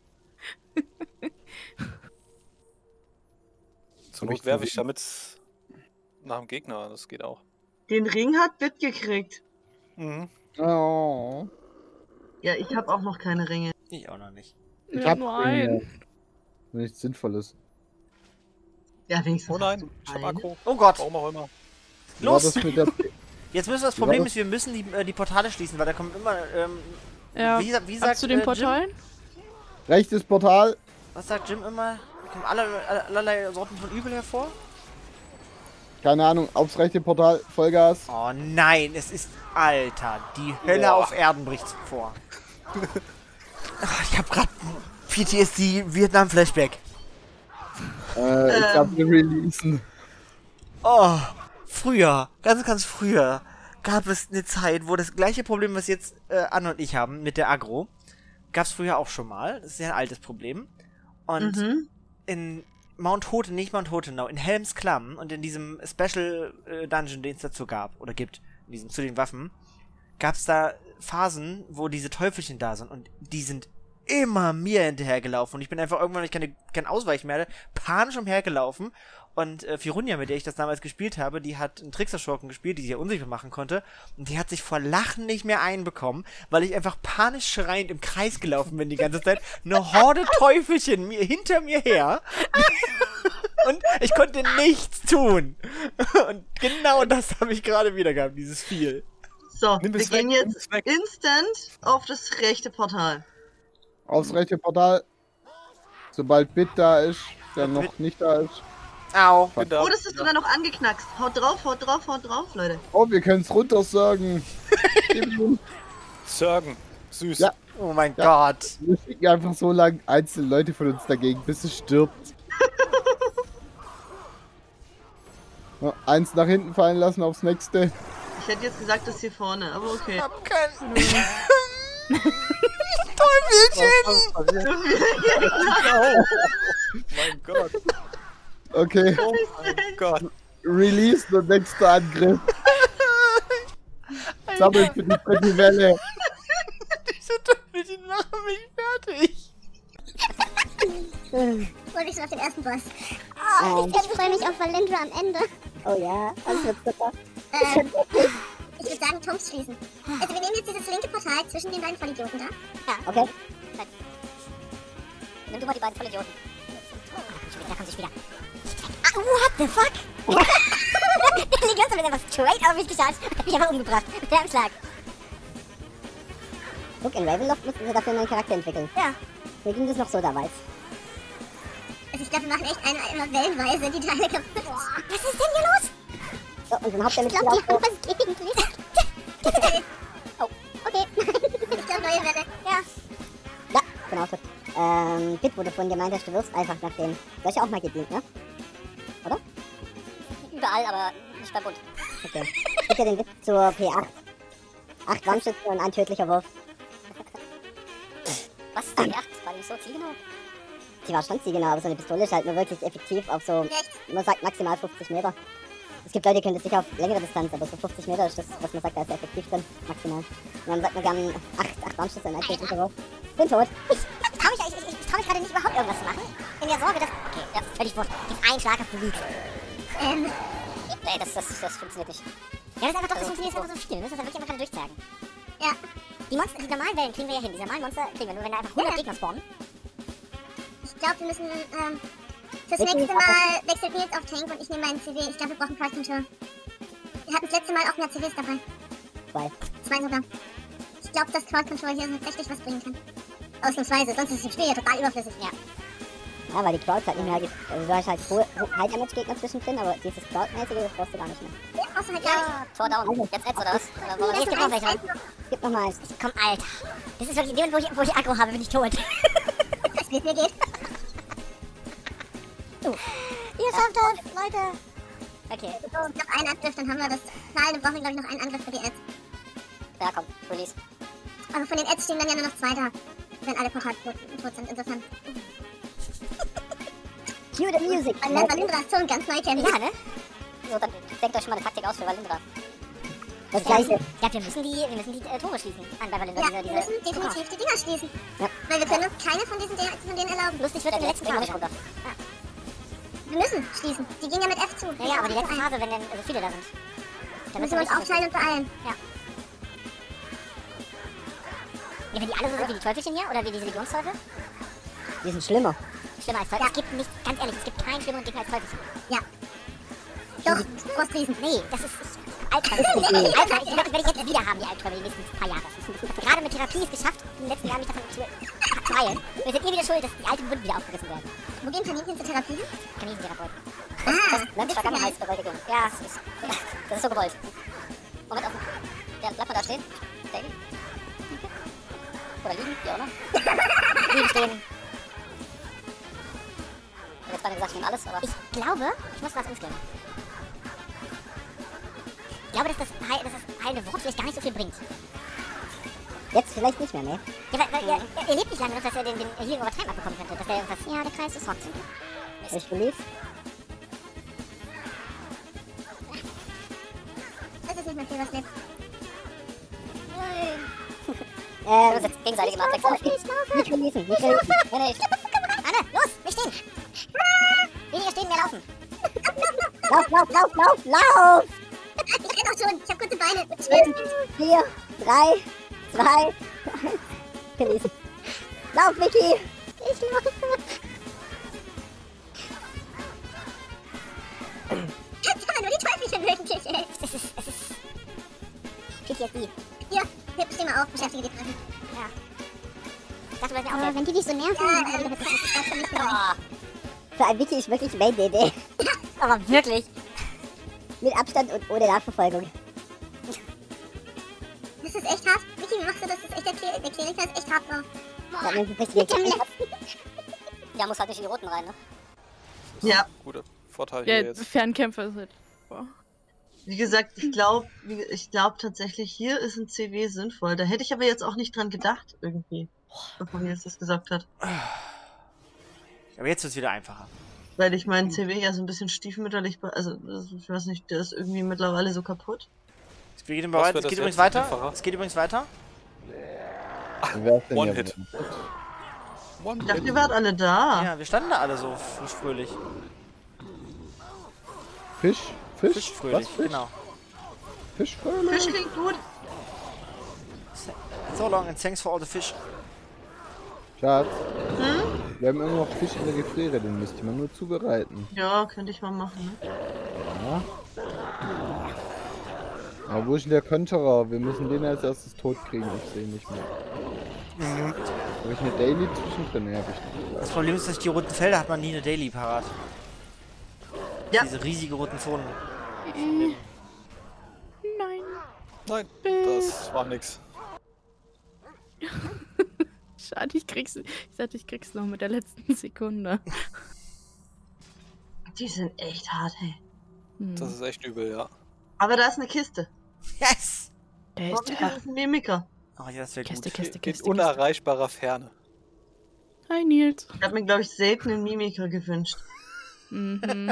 Speaker 4: Zur Not werfe ich damit nach dem Gegner, das geht auch.
Speaker 5: Den Ring hat Bit gekriegt.
Speaker 4: Mhm.
Speaker 3: Oh.
Speaker 5: Ja, ich habe auch noch keine Ringe.
Speaker 2: Ich auch noch nicht.
Speaker 3: Ich
Speaker 6: Ja,
Speaker 3: hab
Speaker 6: nur
Speaker 3: Ringe.
Speaker 6: einen.
Speaker 3: Nichts Sinnvolles.
Speaker 5: Ja, wenigstens.
Speaker 4: Oh nein,
Speaker 5: hast du
Speaker 4: ich hab
Speaker 5: eine.
Speaker 4: Akku.
Speaker 2: Oh Gott!
Speaker 4: Warum auch immer.
Speaker 3: Wie war
Speaker 2: Los!
Speaker 3: das mit der...
Speaker 2: Jetzt müssen wir das
Speaker 3: Wie war
Speaker 2: Problem
Speaker 3: das?
Speaker 2: ist, wir müssen die Portale schließen, weil da kommen immer,
Speaker 6: Ja.
Speaker 2: wie
Speaker 6: Ab
Speaker 2: sagt
Speaker 6: zu den
Speaker 2: Jim?
Speaker 6: Portalen?
Speaker 3: Rechtes Was
Speaker 2: Was sagt Jim immer? Da kommen allerlei Sorten von Übel hervor?
Speaker 3: keine Ahnung, aufs rechte Portal, Vollgas.
Speaker 2: Oh nein, es ist... Alter, die Hölle auf Erden bricht vor. Ich hab grad PTSD Vietnam-Flashback.
Speaker 3: Ich glaube, wir releasen.
Speaker 2: Oh, früher, ganz früher, gab es eine Zeit, wo das gleiche Problem, was jetzt Anne und ich haben mit der Agro, gab es früher auch schon mal. Das ist ja ein altes Problem. Und in Mount Hotenau, in Helms Klamm und in diesem Special Dungeon, den es dazu gab, oder gibt, in diesem, zu den Waffen, gab es da Phasen, wo diese Teufelchen da sind und die sind immer mir hinterhergelaufen und ich bin einfach irgendwann, weil ich kein Ausweichen mehr hatte, panisch umhergelaufen und Firunia, mit der ich das damals gespielt habe, die hat einen Trickster-Schurken gespielt, die sie ja unsichtbar machen konnte und die hat sich vor Lachen nicht mehr einbekommen, weil ich einfach panisch schreiend im Kreis gelaufen bin die ganze Zeit, eine Horde Teufelchen hinter mir her und ich konnte nichts tun und genau das habe ich gerade wieder gehabt, dieses Viel.
Speaker 5: So, wir gehen jetzt instant auf das rechte Portal.
Speaker 3: Aufs rechte Portal. Sobald Bit da ist, der noch nicht da ist.
Speaker 2: Au.
Speaker 5: Oh, das ist sogar noch angeknackst. Haut drauf, Leute.
Speaker 3: Oh, wir können es runter sagen.
Speaker 4: Sagen. Süß.
Speaker 3: Ja.
Speaker 2: Oh mein Gott.
Speaker 3: Wir schicken einfach so lange einzelne Leute von uns dagegen, bis es stirbt. Ja, eins nach hinten fallen lassen aufs nächste.
Speaker 5: Ich hätte jetzt gesagt, das hier vorne, aber okay.
Speaker 2: Ich hab kein... Teufelchen!
Speaker 4: Mein Gott.
Speaker 3: Okay.
Speaker 4: Oh mein Gott.
Speaker 3: Release der nächste Angriff. Sammelt für die dritte Welle.
Speaker 2: Diese Teufelchen machen mich fertig.
Speaker 10: Freue mich schon auf den ersten Boss. Oh, ich freue mich auf Valindra am Ende. Oh ja, das wird super. Ich würde sagen, Turms schließen. Also wir nehmen jetzt dieses linke Portal zwischen den beiden Vollidioten da. Ja. Okay. Nimm du mal die beiden Vollidioten. Da kommt sie wieder. Ah, what the fuck? Die Legion ist einfach straight auf mich geschaut. Hat mich einfach umgebracht. Mit einem Schlag. Guck, in Ravenloft müssen sie dafür einen neuen Charakter entwickeln. Ja. Wir kriegen das noch so dabei. Also ich glaube, wir machen echt immer wellenweise die Teile kaputt. Boah, was ist denn hier los? So, und dann habt ihr mit ich glaube, die haben was gegen Oh, okay. Ich glaube, neue Welle. Ja. Ja, genau. Gut. Bit, wo du vorhin gemeint hast, du wirst einfach nach dem... Du hast ja auch mal gedient, ne? Oder? Überall, aber nicht beim Bund. Okay. Gib dir den Witz zur P8. 8 Warnschützen und ein tödlicher Wurf. Was? P8? War die so zielgenau? Die war schon zielgenau, aber so eine Pistole ist halt nur wirklich effektiv auf so... Man sagt maximal 50 Meter. Es gibt Leute, die können das sicher auf längere Distanz, aber so 50 Meter ist das, was man sagt, da ist effektiv drin, maximal. Und dann sagt man gern 8 Warnschüsse und ein tödlicher Wurf. Bin tot. Ich trau mich gerade nicht überhaupt irgendwas zu machen. In der Sorge, dass... Okay, das ist völlig wurscht. Gib einen Schlag auf den Lied. Nee, das funktioniert nicht. Ja, das ist einfach doch, das funktioniert einfach so viel. Wir müssen das ja wirklich einfach gerade durchzagen. Ja. Die normalen Wellen kriegen wir ja hin. Die normalen Monster kriegen wir nur, wenn da einfach 100 Gegner spawnen. Ich glaube, wir müssen, fürs nächste Mal wechselt mir jetzt auf Tank und ich nehme meinen CW. Ich glaube, wir brauchen Crowd Control. Wir hatten das letzte Mal auch mehr CWs dabei. Zwei sogar. Ich glaube, dass Crowd Control hier tatsächlich was bringen kann. Ausnahmsweise, sonst ist das Spiel ja total überflüssig. Ja. Ja, weil die Crowds halt nicht mehr gibt. Also du hast halt High Damage Gegner zwischendrin, aber dieses Crowd-mäßige, das brauchst du gar nicht mehr. Ja, brauchst du halt ja. Tor down. Jetzt Edge oder was? Nee, es gibt noch welche. Es gibt noch mal eins. Komm, Alter. Das ist wirklich in dem Moment, wo ich Aggro habe, bin ich tot. Das wird mir geht. Ihr schafft das, Leute. Okay. So, noch einen Angriff, dann haben wir das. Dann brauchen wir, glaube ich, noch einen Angriff für die Edge. Ja, komm, Release. Aber von den Edge stehen dann ja nur noch 2 da. Wenn alle Pokal tot sind, insofern. Cue the music. Man lernt Valindras Ton ganz neu kennen. Ja, ne? So, dann denkt euch schon mal eine Taktik aus für Valindra. Das gleiche. Ja, wir müssen die Tore schließen. Bei Valindra. Ja, wir müssen definitiv die Dinger schließen. Ja. Weil wir können uns keine von denen erlauben. Lustig wird in der letzten Phase. Ja. Wir müssen schließen. Die gehen ja mit F zu. Ja, aber die letzte Phase, wenn dann so viele da sind. Dann müssen wir uns aufteilen und beeilen. Ja. Ja, wenn die alle so sind wie die Teufelchen hier, oder wie diese Legionsteufel? Die sind schlimmer. Schlimmer als Teufel? Ja. Es gibt nicht, ganz ehrlich, es gibt keinen schlimmeren Gegner als Teufelchen. Ja. Doch, Frostriesen. Nee, das ist Albtraum. Albtraum, ich werde ich jetzt wieder haben, die Albträume, die nächsten paar Jahre. Gerade mit Therapie ist geschafft, in den letzten Jahren mich davon zu heilen. Wir sind wieder schuld, dass die alten Wunden wieder aufgerissen werden. Wo gehen Kaninchenn zur Therapie? Kaninchentherapeuten. Land Vergangenheitsbewältigung. Ja, das ist so gewollt. Moment, ja, bleibt mal da stehen. Daily. Okay. Oder liegen, wie auch immer. Liegen stehen. Ich hab jetzt beide gesagt, ich nehme alles, aber... Ich glaube, ich muss was umstellen. Ich glaube, dass das heilende Wort vielleicht gar nicht so viel bringt. Jetzt vielleicht nicht mehr, ne? Ja, weil er lebt nicht lange genug, dass er den Healing over Time abbekommen könnte. Dass er irgendwas... Ja, der Kreis ist trotzdem. Ich believe. Das ist nicht mehr viel, was lebt. Das ist jetzt gegenseitig immer Abwechslung. Nicht releasen, nicht releasen. Nee, nee. Anne, los, wir stehen. Weniger stehen, mehr laufen. Lauf! Ich renn auch schon, ich hab kurze Beine. 4, 3, 2, 1. Releasen. Lauf, Vicky! Ich laufe. Das war nur die Teufelchen wirklich, ey. Es ist... PTSD. Ja, steh mal auf, beschäftige dich dran. Ja. Ich dachte, du wolltest ja aufhören. Wenn die dich so nerven, dann das für mich für ein Wiki ist wirklich Main-Idee. Aber wirklich. Mit Abstand und ohne Nachverfolgung. Das ist echt hart. Wiki, wie machst du das? Das ist echt der Kleriker ist echt hart drauf. Boah, ja, muss halt nicht in die Roten rein, ne?
Speaker 5: Ja.
Speaker 4: Guter Vorteil hier
Speaker 6: Ja,
Speaker 4: jetzt.
Speaker 6: Fernkämpfer ist halt. Boah.
Speaker 5: Wie gesagt, ich glaube tatsächlich, hier ist ein CW sinnvoll. Da hätte ich aber jetzt auch nicht dran gedacht, irgendwie. Bevor mir jetzt das gesagt hat.
Speaker 2: Aber jetzt wird es wieder einfacher.
Speaker 5: Weil ich meinen CW ja so ein bisschen stiefmütterlich, also ich weiß nicht, der ist irgendwie mittlerweile so kaputt.
Speaker 2: Es geht übrigens weiter. Es geht übrigens weiter.
Speaker 3: Wer ist denn
Speaker 4: One-Hit.
Speaker 5: Ich dachte, ihr wart alle da.
Speaker 2: Ja, wir standen da alle so fröhlich.
Speaker 3: Fisch?
Speaker 2: Fisch fröhlich,
Speaker 3: Was? Fisch?
Speaker 2: genau.
Speaker 3: Fisch fröhlich?
Speaker 5: Fisch klingt gut.
Speaker 2: So long and thanks for all the fish.
Speaker 3: Schatz, wir haben immer noch Fisch in der Gefriere, den müsste man nur zubereiten.
Speaker 5: Ja, könnte ich mal machen, ne?
Speaker 3: Ja. Aber wo ist denn der Konterer? Wir müssen den als erstes tot kriegen, ich sehe nicht mehr. Habe ich eine Daily zwischendrin? Nee, hab ich nicht.
Speaker 2: Das Problem ist, dass die roten Felder hat man nie eine Daily parat.
Speaker 5: Ja.
Speaker 2: Diese riesige roten Zonen.
Speaker 6: Nein.
Speaker 4: Nein, das war nix.
Speaker 6: Schade, ich krieg's noch mit der letzten Sekunde.
Speaker 5: Die sind echt hart, hey.
Speaker 4: Das ist echt übel, ja.
Speaker 5: Aber da ist eine Kiste.
Speaker 2: Yes!
Speaker 6: Der
Speaker 5: Hoffentlich ist es ein Mimiker.
Speaker 2: Oh ja, das wäre gut.
Speaker 4: In unerreichbarer Ferne.
Speaker 6: Hi, Nils.
Speaker 5: Ich habe mir, glaube ich, selten einen Mimiker gewünscht.
Speaker 6: Mhm.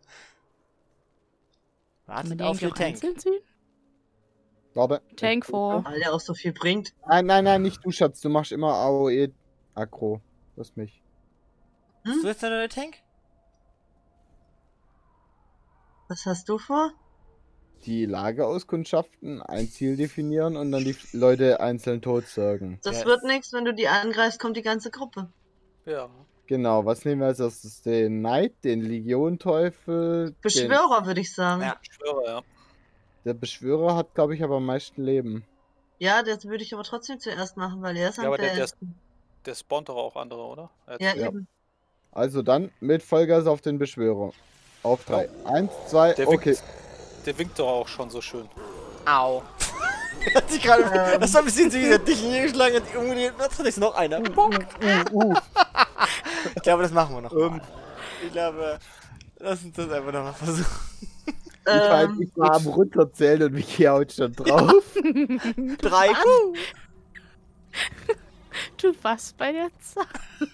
Speaker 2: Wartet auf den Tank.
Speaker 3: Warte.
Speaker 6: Tank vor.
Speaker 5: Weil der auch so viel bringt.
Speaker 3: Nein, nicht du, Schatz. Du machst immer AOE-Aggro. Lass mich.
Speaker 2: Bist du jetzt der neue Tank?
Speaker 5: Was hast du vor?
Speaker 3: Die Lagerauskundschaften, ein Ziel definieren und dann die Leute einzeln totsagen.
Speaker 5: Das wird nichts, wenn du die angreifst, kommt die ganze Gruppe.
Speaker 4: Ja.
Speaker 3: Genau, was nehmen wir als erstes? Den Knight, den Legionteufel.
Speaker 5: Beschwörer, würde ich sagen.
Speaker 2: Ja.
Speaker 4: Beschwörer, ja.
Speaker 3: Der Beschwörer hat, glaube ich, aber am meisten Leben.
Speaker 5: Ja, das würde ich aber trotzdem zuerst machen, weil er ist
Speaker 4: Ja,
Speaker 5: am
Speaker 4: aber der
Speaker 5: besten.
Speaker 4: spawnt doch auch andere, oder?
Speaker 5: Ja,
Speaker 3: Ja.
Speaker 5: eben.
Speaker 3: Also dann mit Vollgas auf den Beschwörer. Auf 3. 1, 2,
Speaker 4: Der
Speaker 3: okay.
Speaker 4: Der winkt doch auch schon so schön.
Speaker 2: Au. Hat sich gerade, das war ein bisschen süß, hat dich hingeschlagen und umgedreht. Was hat jetzt noch einer? Bonk. Ich glaube, das machen wir noch mal. Ich glaube, lass uns das einfach noch mal versuchen.
Speaker 3: Ich war am runterzählen und Vicky haut schon drauf.
Speaker 2: 3.
Speaker 6: Du warst bei der Zahl.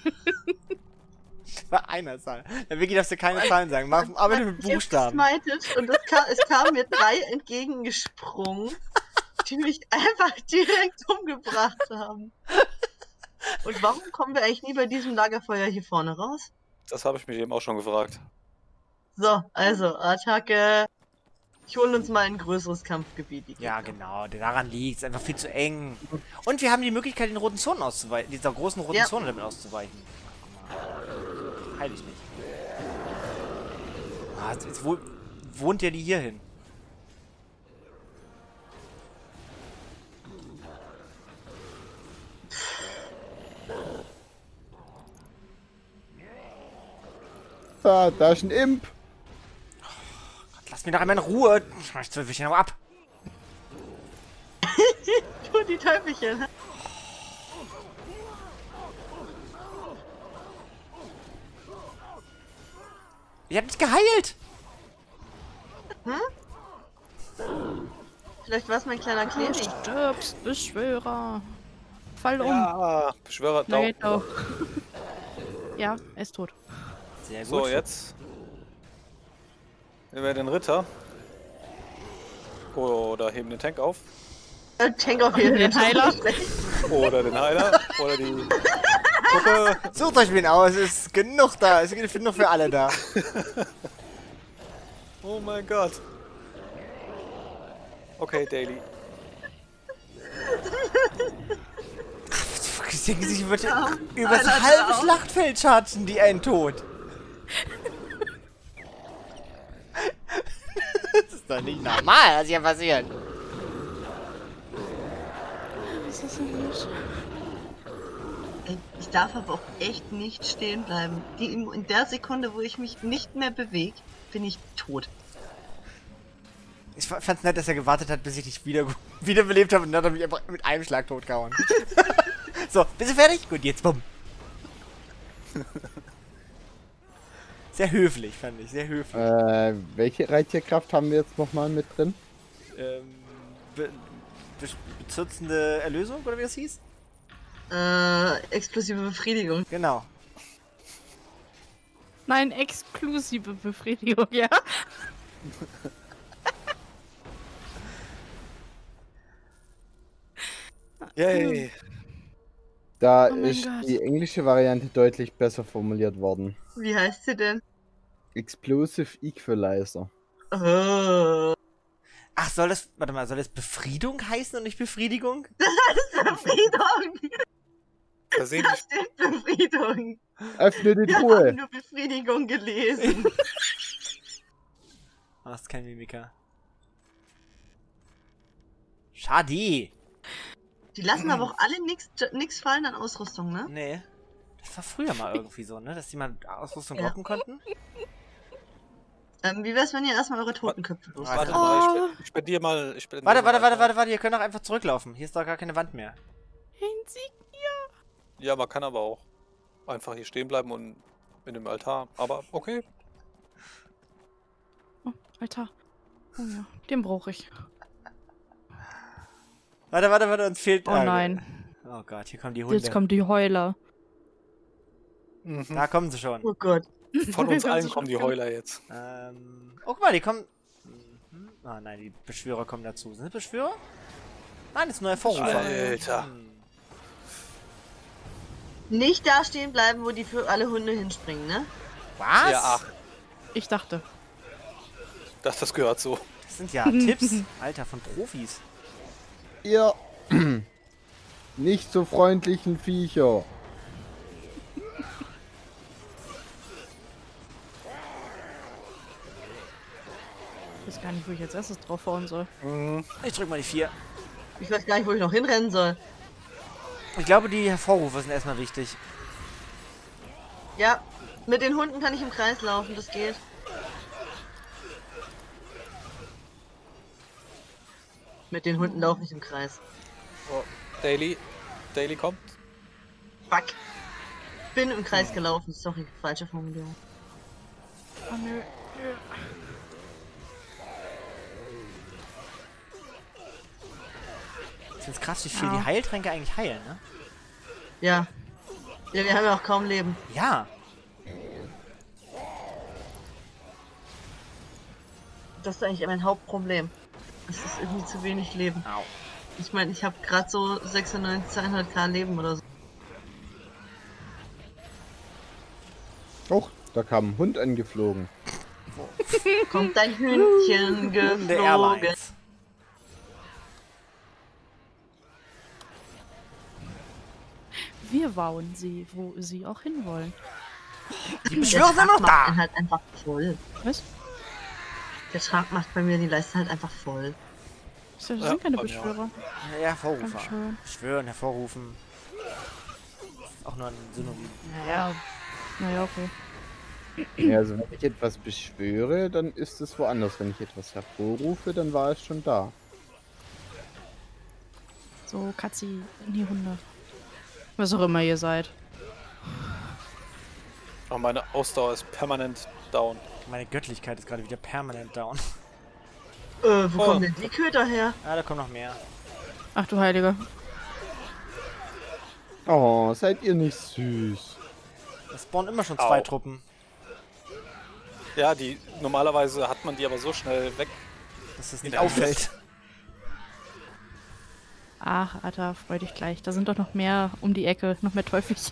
Speaker 2: Bei einer Zahl. Ja, Vicky darfst du keine Zahlen sagen. Arbeite mit Buchstaben.
Speaker 5: Und es kam mir 3 entgegengesprungen, die mich einfach direkt umgebracht haben. Und warum kommen wir eigentlich nie bei diesem Lagerfeuer hier vorne raus?
Speaker 4: Das habe ich mich eben auch schon gefragt.
Speaker 5: So, also, Attacke. Ich hole uns mal ein größeres Kampfgebiet.
Speaker 2: Ja, genau. Daran liegt es. Einfach viel zu eng. Und wir haben die Möglichkeit, den roten Zonen auszuweichen. Dieser großen roten Zone damit auszuweichen. Heilig nicht. Ah, jetzt wohnt ja die hier hin.
Speaker 3: Da ist ein Imp.
Speaker 1: Lass mich doch einmal in Ruhe. Ich zwölf dich noch ab.
Speaker 5: Tu die Teufelchen.
Speaker 1: Ich hab dich geheilt.
Speaker 5: Vielleicht war es mein kleiner Klebi.
Speaker 6: Du stirbst, Beschwörer. Fall um.
Speaker 4: Ja, Beschwörer
Speaker 6: Na, geht
Speaker 4: down.
Speaker 6: doch. Ja, er ist tot.
Speaker 1: Sehr gut.
Speaker 4: So, jetzt. Nehmen wir den Ritter. Oder heben den Tank auf.
Speaker 5: Tank auf jeden
Speaker 6: Den Heiler.
Speaker 4: Oder den Heiler. Oder die Puppe.
Speaker 1: Sucht euch wen aus, es ist genug da. Es ist genug für alle da.
Speaker 4: Oh mein Gott. Okay, Daily.
Speaker 1: Sie denken sich, wird über das halbe Schlachtfeld chargen, die einen tot. Das ist doch nicht normal, was hier passiert.
Speaker 6: Was ist denn los?
Speaker 5: Ich darf aber auch echt nicht stehen bleiben. In der Sekunde, wo ich mich nicht mehr bewege, bin ich tot.
Speaker 1: Ich fand's nett, dass er gewartet hat, bis ich dich wiederbelebt habe und dann hat er mich einfach mit einem Schlag totgehauen. So, bist du fertig? Gut, jetzt bumm. Sehr höflich, fand ich, sehr höflich.
Speaker 3: Welche Reittierkraft haben wir jetzt nochmal mit drin?
Speaker 1: Bezürzende Erlösung, oder wie das hieß?
Speaker 5: Explosive Befriedigung.
Speaker 1: Genau.
Speaker 6: Nein, exklusive Befriedigung, ja?
Speaker 4: Yay.
Speaker 3: Da
Speaker 6: Oh mein
Speaker 3: ist
Speaker 6: Gott.
Speaker 3: die englische Variante deutlich besser formuliert worden.
Speaker 5: Wie heißt sie denn?
Speaker 3: Explosive Equalizer.
Speaker 5: Oh.
Speaker 1: Ach, soll das Befriedung heißen und nicht Befriedigung?
Speaker 5: Befriedung!
Speaker 4: Versehentlich.
Speaker 5: Das steht Befriedung.
Speaker 3: Öffne die
Speaker 5: Wir haben
Speaker 3: Truhe.
Speaker 5: nur Befriedigung gelesen.
Speaker 1: Oh, das ist kein Mimiker. Schade.
Speaker 5: Die lassen aber auch alle nix fallen an Ausrüstung, ne?
Speaker 1: Nee. Das war früher mal irgendwie so, ne? Dass die mal Ausrüstung
Speaker 5: Ja.
Speaker 1: droppen konnten.
Speaker 5: Wie wär's, wenn ihr erstmal eure Totenköpfe los?
Speaker 4: Warte
Speaker 1: Oh.
Speaker 4: mal, ich spendiere mal.
Speaker 1: Warte, ihr könnt doch einfach zurücklaufen. Hier ist doch gar keine Wand mehr.
Speaker 6: Insignia.
Speaker 4: Ja, man kann aber auch einfach hier stehen bleiben und in dem Altar. Aber okay.
Speaker 6: Oh, Alter. Oh ja, den brauche ich.
Speaker 1: Warte, uns fehlt...
Speaker 6: Oh nein.
Speaker 1: Oh Gott, hier kommen die Hunde.
Speaker 6: Jetzt kommen die Heuler.
Speaker 1: Da kommen sie schon.
Speaker 5: Oh Gott.
Speaker 4: Von uns allen kommen die Heuler jetzt.
Speaker 1: Oh, guck mal, die kommen... Ah nein, die Beschwörer kommen dazu. Sind das Beschwörer? Nein, das ist nur Hervorrufer.
Speaker 4: Alter.
Speaker 5: Nicht da stehen bleiben, wo die für alle Hunde hinspringen, ne?
Speaker 1: Was?
Speaker 4: Ja, ach,
Speaker 6: Ich dachte.
Speaker 4: das gehört so.
Speaker 1: Das sind ja Tipps, Alter, von Profis.
Speaker 3: Ihr nicht so freundlichen Viecher.
Speaker 6: Ich weiß gar nicht, wo ich als erstes drauf hauen soll.
Speaker 1: Ich drück mal die 4.
Speaker 5: Ich weiß gar nicht, wo ich noch hinrennen soll.
Speaker 1: Ich glaube, die Hervorrufe sind erstmal wichtig.
Speaker 5: Ja, mit den Hunden kann ich im Kreis laufen, das geht. Mit den Hunden laufe ich im Kreis.
Speaker 4: Oh, Daily kommt.
Speaker 5: Fuck. Bin im Kreis gelaufen, sorry, falsche Formulierung.
Speaker 6: Oh nö.
Speaker 1: Ich find's krass, wie viel
Speaker 6: Ja.
Speaker 1: die Heiltränke eigentlich heilen, ne?
Speaker 5: Ja. Ja, wir haben ja auch kaum Leben.
Speaker 1: Ja.
Speaker 5: Das ist eigentlich mein Hauptproblem. Es ist irgendwie zu wenig Leben.
Speaker 1: Au.
Speaker 5: Ich meine, ich habe gerade so 9600k Leben oder so.
Speaker 3: Oh, da kam ein Hund angeflogen.
Speaker 5: Kommt dein Hündchen
Speaker 1: Hunde
Speaker 5: geflogen.
Speaker 1: Airlines.
Speaker 6: Wir wauen sie, wo sie auch hinwollen.
Speaker 1: Die Beschwörer sind noch
Speaker 5: macht
Speaker 1: da.
Speaker 5: einen halt einfach voll.
Speaker 6: Was?
Speaker 5: Der Schrank macht bei mir die Leiste halt einfach voll.
Speaker 6: Das sind keine
Speaker 4: bei mir
Speaker 6: Beschwörer.
Speaker 1: Ja, Hervorrufer.
Speaker 6: Dankeschön.
Speaker 1: Beschwören, hervorrufen. Ist auch nur ein Synonym.
Speaker 6: Naja. Naja, okay.
Speaker 3: Ja, also wenn ich etwas beschwöre, dann ist es woanders. Wenn ich etwas hervorrufe, dann war es schon da.
Speaker 6: So, Katzi, die Hunde. Was auch immer ihr seid.
Speaker 4: Oh, meine Ausdauer ist permanent down.
Speaker 2: Meine Göttlichkeit ist gerade wieder permanent down.
Speaker 5: Wo kommen denn die Köter her?
Speaker 2: Ah, da kommt noch mehr.
Speaker 6: Ach du Heilige.
Speaker 3: Oh, seid ihr nicht süß.
Speaker 2: Es spawnen immer schon 2 Truppen.
Speaker 4: Ja, normalerweise hat man die aber so schnell weg,
Speaker 2: Dass es nicht auffällt.
Speaker 6: Ach, Alter, freu dich gleich. Da sind doch noch mehr um die Ecke, noch mehr Teufelchen.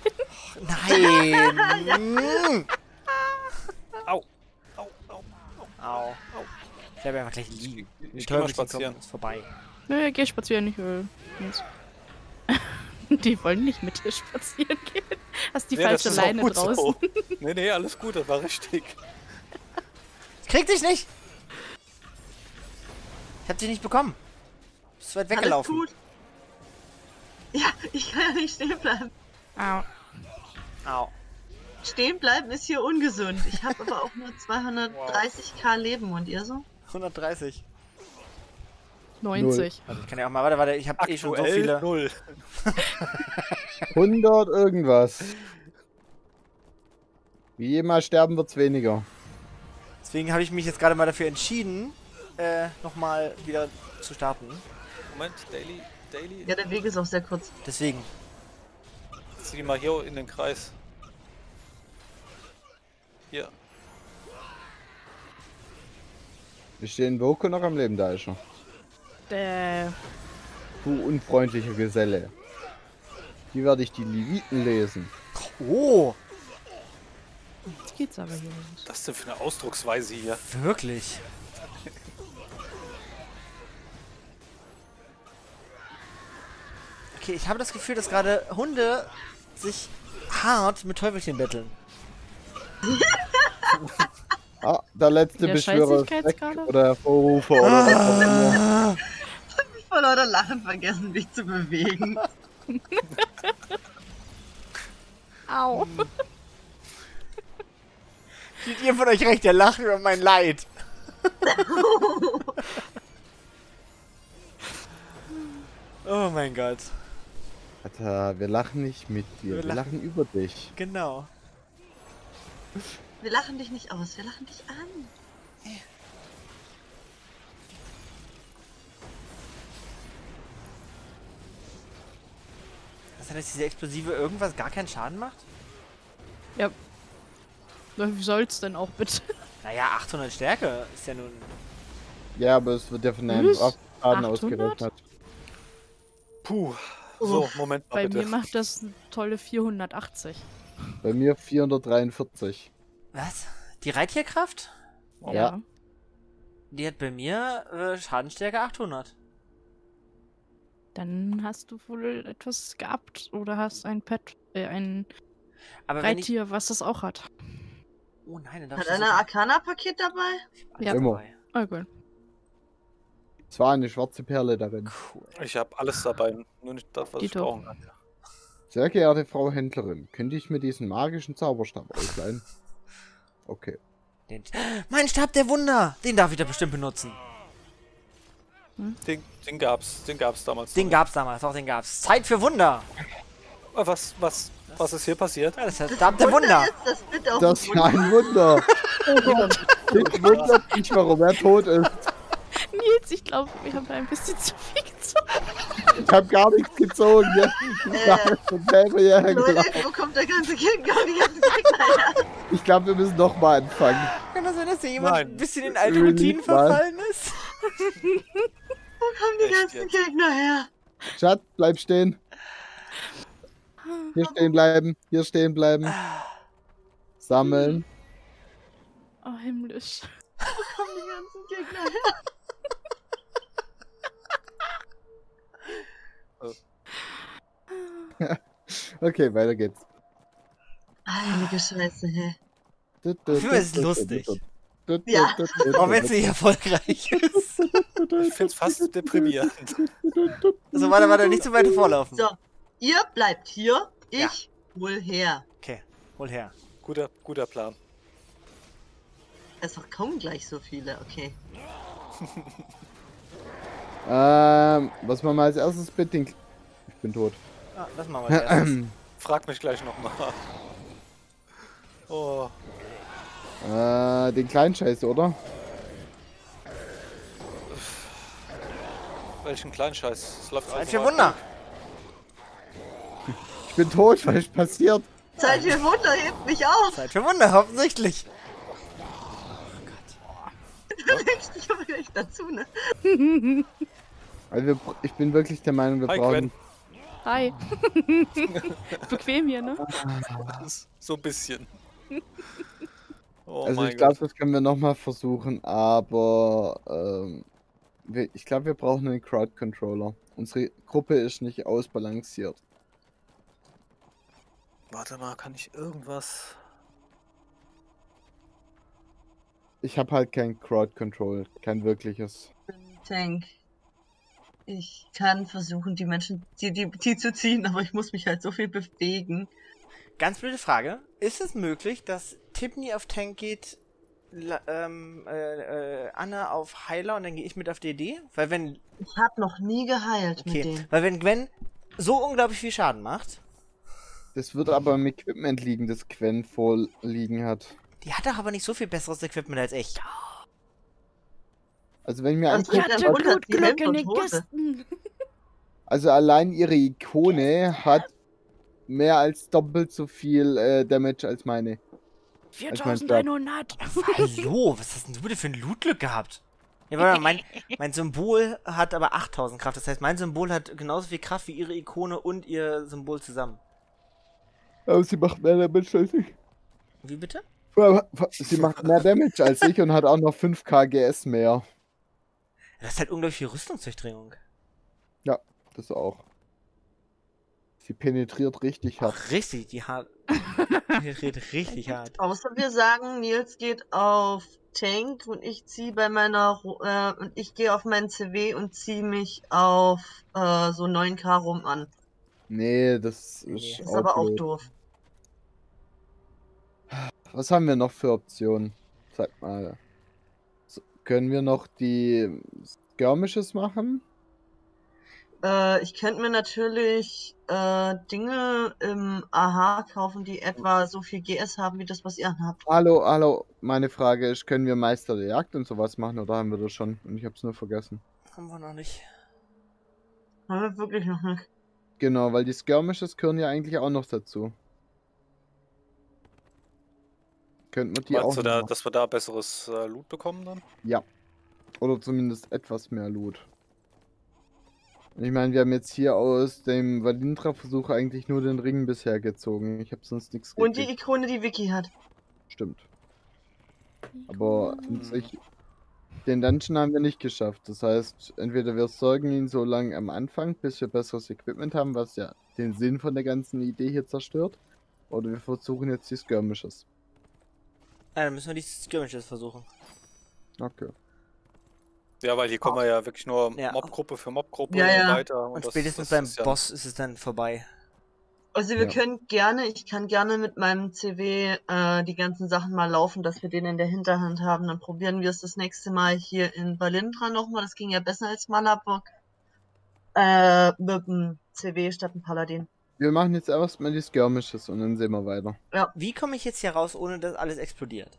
Speaker 2: Nein!
Speaker 4: Au. Au, au, au.
Speaker 2: Au. Ich bleibe einfach gleich liegen.
Speaker 4: Ich geh mal spazieren.
Speaker 2: Ist vorbei.
Speaker 6: Nö, geh spazieren, ich will. Die wollen nicht mit dir spazieren gehen. Hast die falsche
Speaker 4: das ist auch
Speaker 6: Leine
Speaker 4: gut
Speaker 6: draußen.
Speaker 4: So. Nee, alles gut, das war richtig.
Speaker 2: Krieg dich nicht! Ich hab dich nicht bekommen. Du bist weit weggelaufen.
Speaker 5: Alles gut. Ja, ich kann ja nicht stehen bleiben.
Speaker 6: Au.
Speaker 2: Au.
Speaker 5: Stehen bleiben ist hier ungesund. Ich habe aber auch nur 230k Leben und ihr so?
Speaker 2: 130.
Speaker 6: 90.
Speaker 2: Also ich kann ja auch mal, warte, ich hab eh schon so
Speaker 4: Aktuell
Speaker 2: viele.
Speaker 4: 0.
Speaker 3: 100 irgendwas. Wie jemals sterben wird's weniger.
Speaker 2: Deswegen habe ich mich jetzt gerade mal dafür entschieden, nochmal wieder zu starten.
Speaker 4: Moment, Daily.
Speaker 5: Ja, der Weg ist auch sehr kurz.
Speaker 2: Deswegen.
Speaker 4: Zieh die mal hier in den Kreis. Hier.
Speaker 3: Wir stehen Woko noch am Leben, da ist er. Du unfreundlicher Geselle. Wie werde ich die Leviten lesen?
Speaker 2: Oh!
Speaker 6: Jetzt geht's aber hier los.
Speaker 4: Was ist denn für eine Ausdrucksweise hier?
Speaker 2: Wirklich? Okay, ich habe das Gefühl, dass gerade Hunde sich hart mit Teufelchen betteln.
Speaker 3: Ah, der letzte
Speaker 6: Der
Speaker 3: Beschwörer ist weg.
Speaker 6: Scheißigkeitsskala?
Speaker 3: Oder Hervorrufer oder was auch immer.
Speaker 5: Ich vor lauter Lachen vergessen, mich zu bewegen.
Speaker 6: Au.
Speaker 2: Sieht ihr von euch recht, der lacht über mein Leid. Oh mein Gott.
Speaker 3: Alter, wir lachen nicht mit dir, wir lachen über dich.
Speaker 2: Genau.
Speaker 5: Wir lachen dich nicht aus, wir lachen dich an.
Speaker 2: Das heißt, dass diese Explosive irgendwas gar keinen Schaden macht?
Speaker 6: Ja. Na, wie soll's denn auch bitte?
Speaker 2: Naja, 800 Stärke ist ja nun...
Speaker 3: Ja, aber es wird ja von einem
Speaker 6: Was?
Speaker 3: Schaden
Speaker 6: 800?
Speaker 3: ausgerechnet.
Speaker 4: Puh. So, Moment mal
Speaker 6: Bei
Speaker 4: bitte.
Speaker 6: mir macht das eine tolle 480.
Speaker 3: Bei mir 443.
Speaker 2: Was? Die Reittierkraft?
Speaker 3: Ja.
Speaker 2: Die hat bei mir Schadenstärke 800.
Speaker 6: Dann hast du wohl etwas gehabt oder hast ein Pet, ein
Speaker 2: Aber wenn ich...
Speaker 6: Reittier, was das auch hat.
Speaker 2: Oh nein, dann darf
Speaker 5: Hat
Speaker 2: ich das
Speaker 5: einer
Speaker 2: auch-
Speaker 5: Arcana-Paket dabei?
Speaker 6: Ja.
Speaker 3: Immer.
Speaker 6: Okay.
Speaker 3: Es war eine schwarze Perle darin.
Speaker 2: Cool.
Speaker 4: Ich habe alles dabei, nur nicht das, was ich
Speaker 6: Dito.
Speaker 4: brauchen kann.
Speaker 3: Sehr geehrte Frau Händlerin, könnte ich mir diesen magischen Zauberstab ausleihen? Okay.
Speaker 2: Mein Stab der Wunder! Den darf ich da bestimmt benutzen.
Speaker 4: Den gab's damals.
Speaker 2: Den
Speaker 4: noch
Speaker 2: gab's damals, auch den gab's. Zeit für Wunder!
Speaker 4: nicht. Was ist hier passiert?
Speaker 2: Ja, das ist der Stab der Wunder!
Speaker 5: Jetzt das bitte auf
Speaker 3: Das
Speaker 5: den
Speaker 3: ist
Speaker 5: Boden.
Speaker 3: ein Wunder. Ich wundert mich, warum er tot ist.
Speaker 6: Nils, ich glaube, wir haben da ein bisschen zu viel gezogen.
Speaker 3: Ich habe gar nichts gezogen. Ja. Ich habe schon selber hierher
Speaker 5: Leute,
Speaker 3: gelaufen.
Speaker 5: wo kommt der ganze Gegner, die ganzen Gegner her?
Speaker 3: Ich glaube, wir müssen nochmal anfangen.
Speaker 2: Kann das sein, dass hier jemand
Speaker 4: Nein.
Speaker 2: ein bisschen in alte
Speaker 3: Really?
Speaker 2: Routinen verfallen ist?
Speaker 5: Wo kommen die
Speaker 4: Echt
Speaker 5: ganzen
Speaker 4: jetzt?
Speaker 5: Gegner her?
Speaker 3: Schatz, bleib stehen. Hier stehen bleiben. Hier stehen bleiben. Sammeln.
Speaker 6: Oh, himmlisch.
Speaker 5: Wo kommen die ganzen Gegner her?
Speaker 3: Okay, weiter geht's.
Speaker 5: Heilige Scheiße, hä?
Speaker 2: Dafür ist es lustig.
Speaker 5: Ja.
Speaker 2: Auch wenn es nicht erfolgreich ist.
Speaker 4: Ich find's fast deprimierend.
Speaker 2: Also warte, nicht zu weit vorlaufen.
Speaker 5: So, ihr bleibt hier,
Speaker 2: Ja.
Speaker 5: ich hol her.
Speaker 2: Okay, hol her.
Speaker 4: Guter Plan.
Speaker 5: Es kommen gleich so viele, okay.
Speaker 3: Was machen wir als erstes bitte? Ich bin tot.
Speaker 2: Ah, das machen wir als erstes.
Speaker 4: Frag mich gleich nochmal. Oh.
Speaker 3: Den kleinen Scheiß, oder?
Speaker 4: Welchen kleinen Scheiß? Es läuft
Speaker 2: Zeit für Wunder.
Speaker 3: Ich bin tot, was ist passiert?
Speaker 5: Zeit für Wunder, hebt mich auf!
Speaker 2: Zeit für Wunder, offensichtlich.
Speaker 5: Du denkst dich aber gleich dazu, ne?
Speaker 3: Also ich bin wirklich der Meinung, wir
Speaker 4: Hi,
Speaker 3: brauchen...
Speaker 6: Hi. Bequem hier, ne?
Speaker 4: So ein bisschen. Oh
Speaker 3: Also
Speaker 4: mein
Speaker 3: ich glaube,
Speaker 4: Gott.
Speaker 3: das können wir nochmal versuchen, aber ich glaube, wir brauchen einen Crowd Controller. Unsere Gruppe ist nicht ausbalanciert.
Speaker 4: Warte mal, kann ich irgendwas...
Speaker 3: Ich habe halt kein Crowd Control, kein wirkliches.
Speaker 5: Tank. Ich kann versuchen, die Menschen, die zu ziehen, aber ich muss mich halt so viel bewegen.
Speaker 2: Ganz blöde Frage. Ist es möglich, dass Tiffany auf Tank geht, Anna auf Heiler und dann gehe ich mit auf DD? Weil wenn...
Speaker 5: Ich habe noch nie geheilt mit denen.
Speaker 2: Weil wenn Gwen so unglaublich viel Schaden macht...
Speaker 3: Das wird aber im Equipment liegen, das Gwen vorliegen hat.
Speaker 2: Die hat doch aber nicht so viel besseres Equipment als ich.
Speaker 3: Also wenn ich mir
Speaker 5: Also
Speaker 3: angucke,
Speaker 5: ich hatte
Speaker 6: Blutglück in den
Speaker 5: Hose.
Speaker 6: Kisten.
Speaker 3: also allein ihre Ikone hat mehr als doppelt so viel Damage als meine.
Speaker 6: 4100.
Speaker 2: Hallo, was hast denn du bitte für ein Lootglück gehabt? Ja, warte mal, mein Symbol hat aber 8000 Kraft. Das heißt, mein Symbol hat genauso viel Kraft wie ihre Ikone und ihr Symbol zusammen.
Speaker 3: Aber sie macht mehr Damage als ich.
Speaker 2: Wie bitte?
Speaker 3: Sie macht mehr Damage als ich und hat auch noch 5 KGS mehr.
Speaker 2: Das ist halt unglaublich viel Rüstungsdurchdringung.
Speaker 3: Ja, das auch. Sie penetriert richtig hart.
Speaker 2: Ach, richtig, die hart. Penetriert richtig hart.
Speaker 5: Außer wir sagen, Nils geht auf Tank und ich ziehe bei meiner und ich gehe auf meinen CW und ziehe mich auf so 9K rum an.
Speaker 3: Nee, das ist,
Speaker 2: Nee.
Speaker 5: Ist aber auch
Speaker 3: blöd.
Speaker 5: doof.
Speaker 3: Was haben wir noch für Optionen? Sag mal. Können wir noch die Skirmishes machen?
Speaker 5: Ich könnte mir natürlich Dinge im AH kaufen, die etwa so viel GS haben, wie das, was ihr habt.
Speaker 3: Hallo, meine Frage ist, können wir Meister der Jagd und sowas machen oder haben wir das schon? Und ich hab's nur vergessen.
Speaker 2: Haben wir noch nicht.
Speaker 5: Haben wir wirklich noch nicht.
Speaker 3: Genau, weil die Skirmishes gehören ja eigentlich auch noch dazu. Könnten wir die
Speaker 4: Meinst
Speaker 3: auch
Speaker 4: du,
Speaker 3: noch machen?
Speaker 4: dass wir da besseres Loot bekommen dann?
Speaker 3: Ja. Oder zumindest etwas mehr Loot. Und ich meine, wir haben jetzt hier aus dem Valintra-Versuch eigentlich nur den Ring bisher gezogen. Ich habe sonst nichts
Speaker 5: Und die
Speaker 3: gekriegt.
Speaker 5: Ikone, die Vicky hat.
Speaker 3: Stimmt. Aber an sich, den Dungeon haben wir nicht geschafft. Das heißt, entweder wir sorgen ihn so lange am Anfang, bis wir besseres Equipment haben, was ja den Sinn von der ganzen Idee hier zerstört. Oder wir versuchen jetzt die Skirmishes.
Speaker 2: Ja, dann müssen wir die Skirmishes versuchen.
Speaker 3: Okay.
Speaker 4: Ja, weil hier kommen wir ja wirklich nur
Speaker 2: Ja.
Speaker 4: Mobgruppe für Mobgruppe
Speaker 5: Ja, ja.
Speaker 4: weiter.
Speaker 2: Und
Speaker 4: das-
Speaker 2: spätestens
Speaker 4: das
Speaker 2: beim
Speaker 4: ist ja-
Speaker 2: Boss ist es dann vorbei.
Speaker 5: Also wir
Speaker 3: Ja.
Speaker 5: können gerne, ich kann gerne mit meinem CW die ganzen Sachen mal laufen, dass wir den in der Hinterhand haben. Dann probieren wir es das nächste Mal hier in Valintra nochmal. Das ging ja besser als Malabok. Mit dem CW statt dem Paladin.
Speaker 3: Wir machen jetzt erstmal die Skirmishes und dann sehen wir weiter.
Speaker 2: Wie komme ich jetzt hier raus, ohne dass alles explodiert?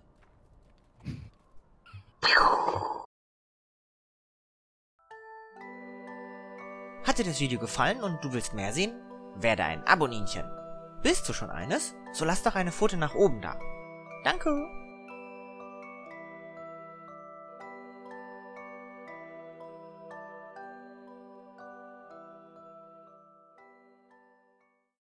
Speaker 2: Hat dir das Video gefallen und du willst mehr sehen? Werde ein Aboninchen. Bist du schon eines? So lass doch eine Pfote nach oben da. Danke.